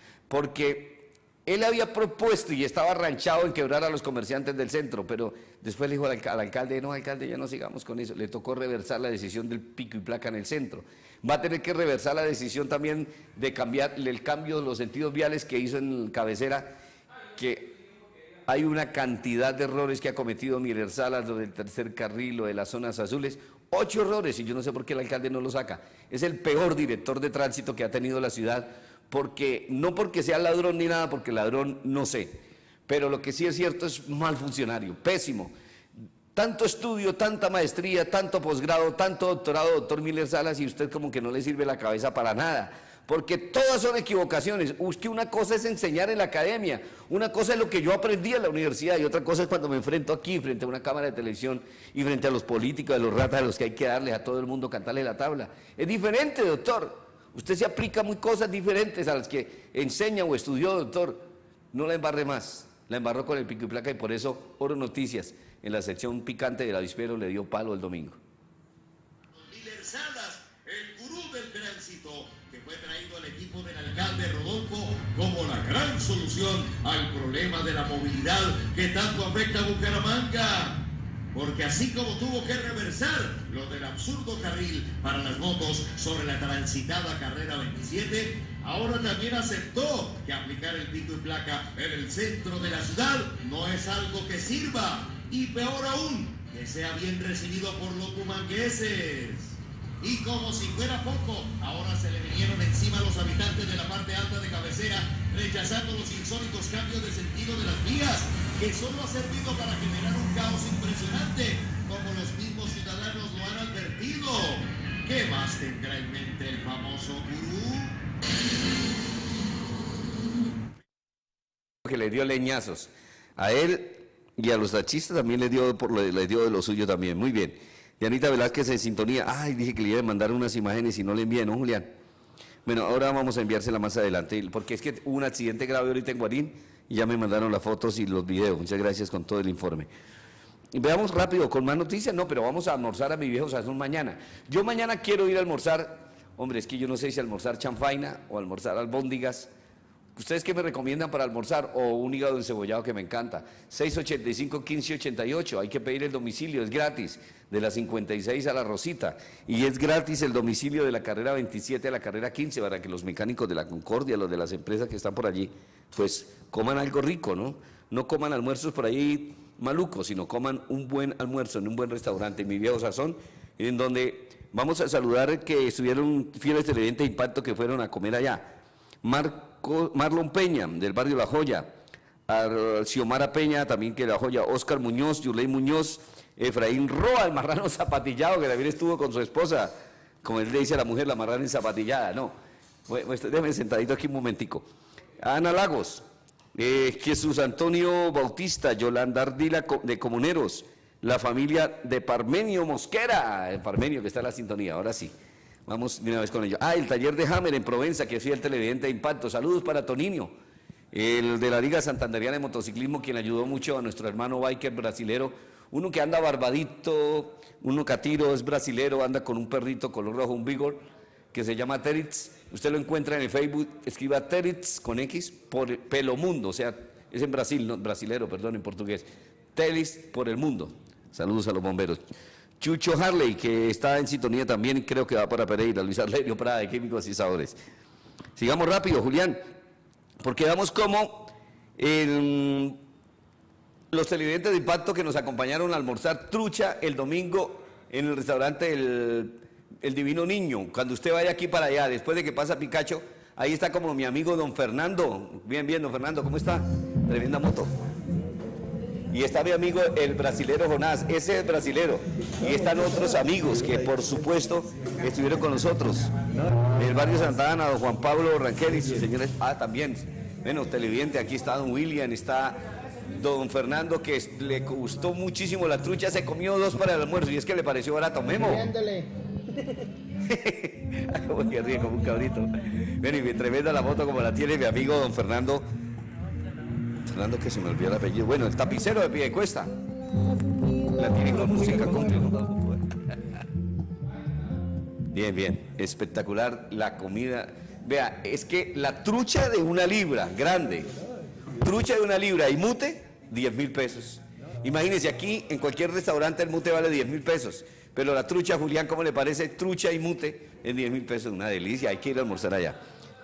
porque él había propuesto y estaba ranchado en quebrar a los comerciantes del centro, pero después le dijo al, al alcalde, no, alcalde, ya no sigamos con eso, le tocó reversar la decisión del pico y placa en el centro. Va a tener que reversar la decisión también de cambiar el cambio de los sentidos viales que hizo en cabecera, que hay una cantidad de errores que ha cometido Miller Salas, lo del tercer carril, lo de las zonas azules, ocho errores, y yo no sé por qué el alcalde no lo saca. Es el peor director de tránsito que ha tenido la ciudad, porque no porque sea ladrón ni nada, porque ladrón no sé, pero lo que sí es cierto es mal funcionario, pésimo. Tanto estudio, tanta maestría, tanto posgrado, tanto doctorado, doctor Miller Salas, y usted como que no le sirve la cabeza para nada. Porque todas son equivocaciones. Es que una cosa es enseñar en la academia, una cosa es lo que yo aprendí en la universidad y otra cosa es cuando me enfrento aquí frente a una cámara de televisión y frente a los políticos, a los ratas a los que hay que darles a todo el mundo, cantarle la tabla. Es diferente, doctor. Usted se aplica muy cosas diferentes a las que enseña o estudió, doctor. No la embarre más. La embarró con el pico y placa y por eso Oro Noticias en la sección picante del avispero le dio palo el domingo. Miller Salas, el gurú del tránsito, que fue traído al equipo del alcalde Rodolfo como la gran solución al problema de la movilidad que tanto afecta a Bucaramanga. Porque así como tuvo que reversar lo del absurdo carril para las motos sobre la transitada carrera veintisiete, ahora también aceptó que aplicar el pico y placa en el centro de la ciudad no es algo que sirva, y peor aún, que sea bien recibido por los bumangueses. Y como si fuera poco, ahora se le vinieron encima a los habitantes de la parte alta de cabecera, rechazando los insólitos cambios de sentido de las vías, que solo ha servido para generar un caos impresionante, como los mismos ciudadanos lo han advertido. ¿Qué más tendrá en mente el famoso gurú? Que le dio leñazos a él y a los taxistas también le dio, por lo, le dio de lo suyo también. Muy bien. Yanita Velázquez en sintonía. Ay, dije que le iba a mandar unas imágenes y no le envié, ¿no, Julián? Bueno, ahora vamos a enviársela más adelante, porque es que hubo un accidente grave ahorita en Guarín y ya me mandaron las fotos y los videos. Muchas gracias con todo el informe. Y veamos rápido, con más noticias, no, pero vamos a almorzar a mi viejo sazón mañana. Yo mañana quiero ir a almorzar, hombre, es que yo no sé si almorzar chanfaina o almorzar albóndigas. ¿Ustedes qué me recomiendan para almorzar? O un hígado encebollado que me encanta. seis ochenta y cinco, quince ochenta y ocho, hay que pedir el domicilio, es gratis, de la cincuenta y seis a la Rosita. Y es gratis el domicilio de la carrera veintisiete a la carrera quince, para que los mecánicos de la Concordia, los de las empresas que están por allí, pues coman algo rico, ¿no? No coman almuerzos por ahí malucos, sino coman un buen almuerzo en un buen restaurante, en mi viejo sazón, en donde vamos a saludar que estuvieron fieles televidentes de Impacto que fueron a comer allá. Marco, Marlon Peña, del barrio La Joya, Xiomara Peña, también que La Joya, Oscar Muñoz, Yuley Muñoz, Efraín Roa, el marrano zapatillado, que también estuvo con su esposa, como él le dice a la mujer, la marrana zapatillada, no. Bueno, déjame sentadito aquí un momentico. Ana Lagos, eh, Jesús Antonio Bautista, Yolanda Ardila de Comuneros, la familia de Parmenio Mosquera, el Parmenio que está en la sintonía, ahora sí. Vamos de una vez con ello. Ah, el taller de Hammer en Provenza, que fui el televidente de Impacto. Saludos para Toninho, el de la Liga Santanderiana de Motociclismo, quien ayudó mucho a nuestro hermano biker brasilero, Uno que anda barbadito, uno catiro, es brasilero, anda con un perrito color rojo, un beagle, que se llama Teritz. Usted lo encuentra en el Facebook, escriba Teritz con X por Pelomundo, o sea, es en Brasil, no, brasilero, perdón, en portugués. Teritz por el mundo. Saludos a los bomberos. Chucho Harley, que está en sintonía también, y creo que va para Pereira. Luis Arlerio Prada, de Químicos y Sabores. Sigamos rápido, Julián, porque vamos como el, los televidentes de Impacto que nos acompañaron a almorzar trucha el domingo en el restaurante el, el Divino Niño. Cuando usted vaya aquí para allá, después de que pasa Picacho, ahí está como mi amigo don Fernando. Bien, bien, don Fernando, ¿cómo está? Tremenda moto. Y está mi amigo el brasilero Jonás, ese es brasilero. Y están otros amigos que por supuesto estuvieron con nosotros. En el barrio Santa Ana, don Juan Pablo Rangel y sus señores. Ah, también, bueno, televidente, aquí está don William, está don Fernando, que le gustó muchísimo la trucha, se comió dos para el almuerzo y es que le pareció barato. Memo. Como que ríe como un cabrito. Bueno, y tremenda la moto como la tiene mi amigo don Fernando. Fernando, que se me olvidó el apellido. Bueno, el tapicero de Piedecuesta. La tiene con música country. Bien, bien. Espectacular la comida. Vea, es que la trucha de una libra, grande. Trucha de una libra y mute, diez mil pesos. Imagínense, aquí en cualquier restaurante el mute vale diez mil pesos. Pero la trucha, Julián, ¿cómo le parece? Trucha y mute en diez mil pesos. Una delicia. Hay que ir a almorzar allá.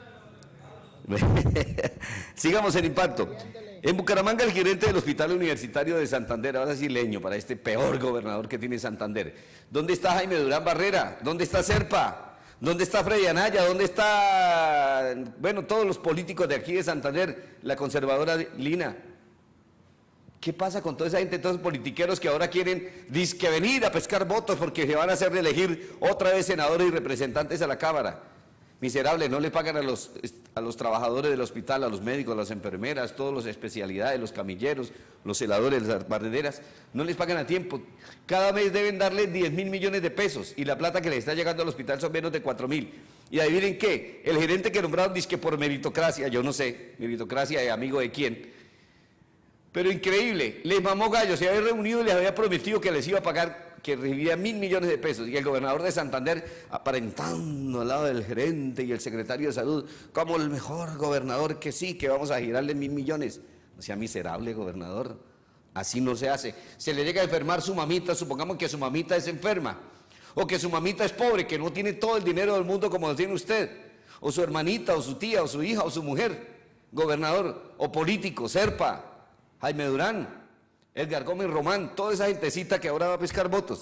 Sigamos en Impacto. En Bucaramanga, el gerente del Hospital Universitario de Santander, ahora sí leño para este peor gobernador que tiene Santander. ¿Dónde está Jaime Durán Barrera? ¿Dónde está Serpa? ¿Dónde está Freddy Anaya? ¿Dónde está, bueno, todos los políticos de aquí de Santander? La conservadora Lina. ¿Qué pasa con toda esa gente, todos los politiqueros que ahora quieren disque venir a pescar votos porque se van a hacer reelegir otra vez senadores y representantes a la Cámara? Miserables, no le pagan a los, a los trabajadores del hospital, a los médicos, a las enfermeras, todas las especialidades, los camilleros, los celadores, las barrederas, no les pagan a tiempo. Cada mes deben darle diez mil millones de pesos y la plata que les está llegando al hospital son menos de cuatro mil. Y adivinen qué, el gerente que nombraron dice que por meritocracia, yo no sé, meritocracia de amigo de quién, pero increíble, les mamó gallo, se había reunido y les había prometido que les iba a pagar, que recibía mil millones de pesos, y el gobernador de Santander aparentando al lado del gerente y el secretario de salud como el mejor gobernador, que sí, que vamos a girarle mil millones. No sea miserable, gobernador, así no se hace. Se le llega a enfermar su mamita, supongamos que su mamita es enferma, o que su mamita es pobre, que no tiene todo el dinero del mundo como lo tiene usted, o su hermanita, o su tía, o su hija, o su mujer, gobernador, o político, Serpa, Jaime Durán, Edgar Gómez Román, toda esa gentecita que ahora va a pescar votos.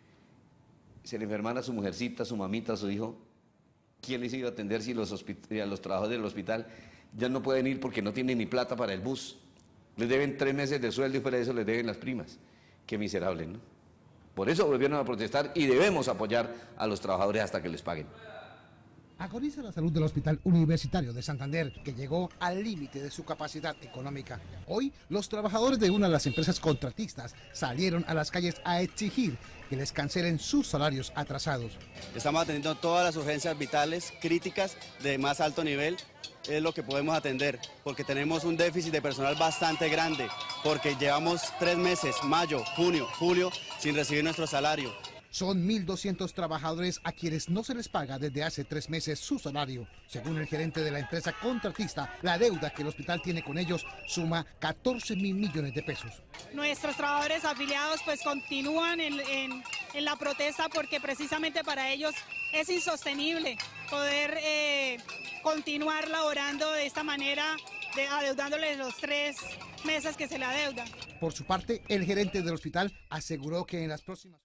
Se le enferman a su mujercita, a su mamita, a su hijo. ¿Quién les iba a atender si los, los trabajadores del hospital ya no pueden ir porque no tienen ni plata para el bus? Les deben tres meses de sueldo y fuera de eso les deben las primas. Qué miserable, ¿no? Por eso volvieron a protestar y debemos apoyar a los trabajadores hasta que les paguen. Agoniza la salud del Hospital Universitario de Santander, que llegó al límite de su capacidad económica. Hoy, los trabajadores de una de las empresas contratistas salieron a las calles a exigir que les cancelen sus salarios atrasados. Estamos atendiendo todas las urgencias vitales, críticas, de más alto nivel, es lo que podemos atender, porque tenemos un déficit de personal bastante grande, porque llevamos tres meses, mayo, junio, julio, sin recibir nuestro salario. Son mil doscientos trabajadores a quienes no se les paga desde hace tres meses su salario. Según el gerente de la empresa contratista, la deuda que el hospital tiene con ellos suma catorce mil millones de pesos. Nuestros trabajadores afiliados pues continúan en, en, en la protesta porque precisamente para ellos es insostenible poder eh, continuar laborando de esta manera, de, adeudándoles los tres meses que se le adeudan. Por su parte, el gerente del hospital aseguró que en las próximas...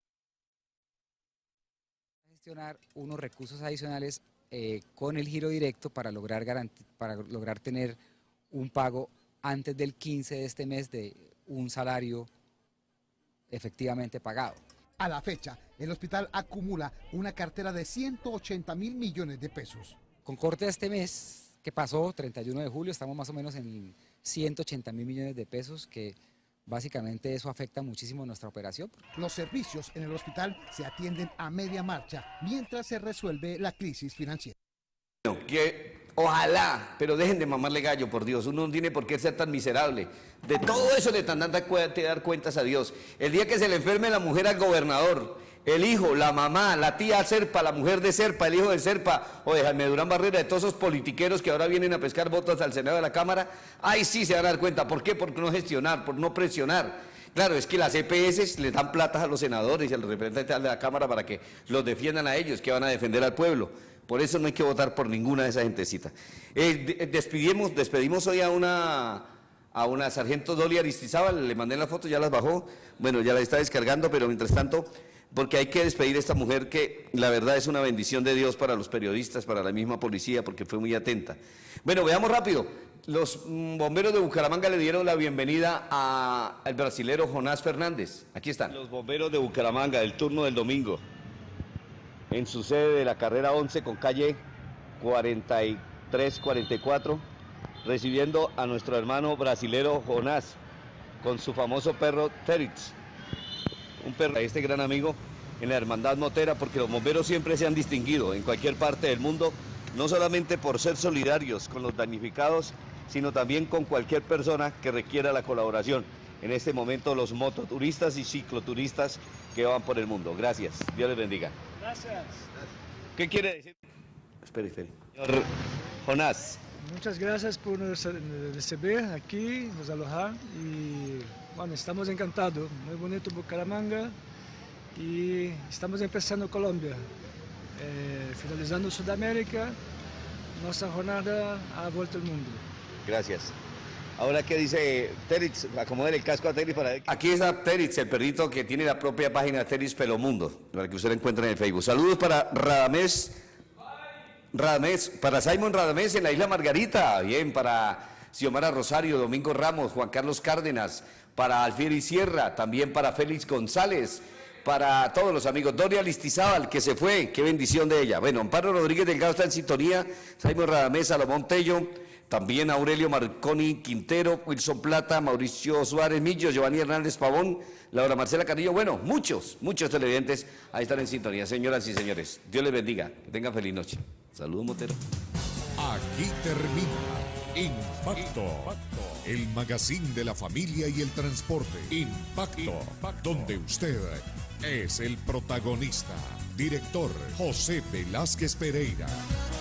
gestionar unos recursos adicionales eh, con el giro directo para lograr, para lograr tener un pago antes del quince de este mes de un salario efectivamente pagado. A la fecha, el hospital acumula una cartera de ciento ochenta mil millones de pesos. Con corte de este mes, que pasó, treinta y uno de julio, estamos más o menos en ciento ochenta mil millones de pesos, que básicamente eso afecta muchísimo nuestra operación. Los servicios en el hospital se atienden a media marcha mientras se resuelve la crisis financiera. Bueno, que ojalá, pero dejen de mamarle gallo, por Dios, uno no tiene por qué ser tan miserable. De todo eso le están dando que dar cuentas a Dios. El día que se le enferme la mujer al gobernador, el hijo, la mamá, la tía Serpa, la mujer de Serpa, el hijo de Serpa, o de Jaime Durán Barrera, de todos esos politiqueros que ahora vienen a pescar votos al Senado de la Cámara, ahí sí se van a dar cuenta. ¿Por qué? Por no gestionar, por no presionar. Claro, es que las E P S le dan plata a los senadores y a los representantes de la Cámara para que los defiendan a ellos, que van a defender al pueblo. Por eso no hay que votar por ninguna de esas gentecitas. Eh, despedimos, despedimos hoy a una, a una sargento Dolly Aristizábal, le mandé la foto, ya las bajó, bueno, ya la está descargando, pero mientras tanto, porque hay que despedir a esta mujer que la verdad es una bendición de Dios para los periodistas, para la misma policía, porque fue muy atenta. Bueno, veamos rápido. Los bomberos de Bucaramanga le dieron la bienvenida a, al brasilero Jonás Fernández. Aquí están. Los bomberos de Bucaramanga, del turno del domingo, en su sede de la carrera once con calle cuarenta y tres cuarenta y cuatro, recibiendo a nuestro hermano brasilero Jonás con su famoso perro Teritz. Un perro de este gran amigo en la hermandad motera, porque los bomberos siempre se han distinguido en cualquier parte del mundo, no solamente por ser solidarios con los damnificados, sino también con cualquier persona que requiera la colaboración. En este momento los mototuristas y cicloturistas que van por el mundo. Gracias, Dios les bendiga. Gracias. ¿Qué quiere decir? Espere, espere. Señor Jonás. Muchas gracias por nos recibir aquí, nos alojar y bueno, estamos encantados. Muy bonito Bucaramanga y estamos empezando Colombia, eh, finalizando Sudamérica. Nuestra jornada ha vuelto al mundo. Gracias. Ahora, ¿qué dice Teritz? Acomódele el casco a Teritz para ver. Aquí está Teritz, el perrito que tiene la propia página Teritz Pelomundo, para que usted lo encuentre en el Facebook. Saludos para Radamés, Radamés, para Simon Radamés en la Isla Margarita. Bien, para Xiomara Rosario, Domingo Ramos, Juan Carlos Cárdenas, para Alfieri Sierra, también para Félix González, para todos los amigos. Doria Listizábal, que se fue, qué bendición de ella. Bueno, Amparo Rodríguez Delgado está en sintonía, Simon Radamés, Salomón Tello, también Aurelio Marconi Quintero, Wilson Plata, Mauricio Suárez Millo, Giovanni Hernández Pavón, Laura Marcela Carrillo, bueno, muchos, muchos televidentes ahí están en sintonía. Señoras y señores, Dios les bendiga, que tengan feliz noche. Saludos, Motero. Aquí termina Impacto, el magazine de la familia y el transporte. Impacto, Impacto, donde usted es el protagonista. Director José Velázquez Pereira.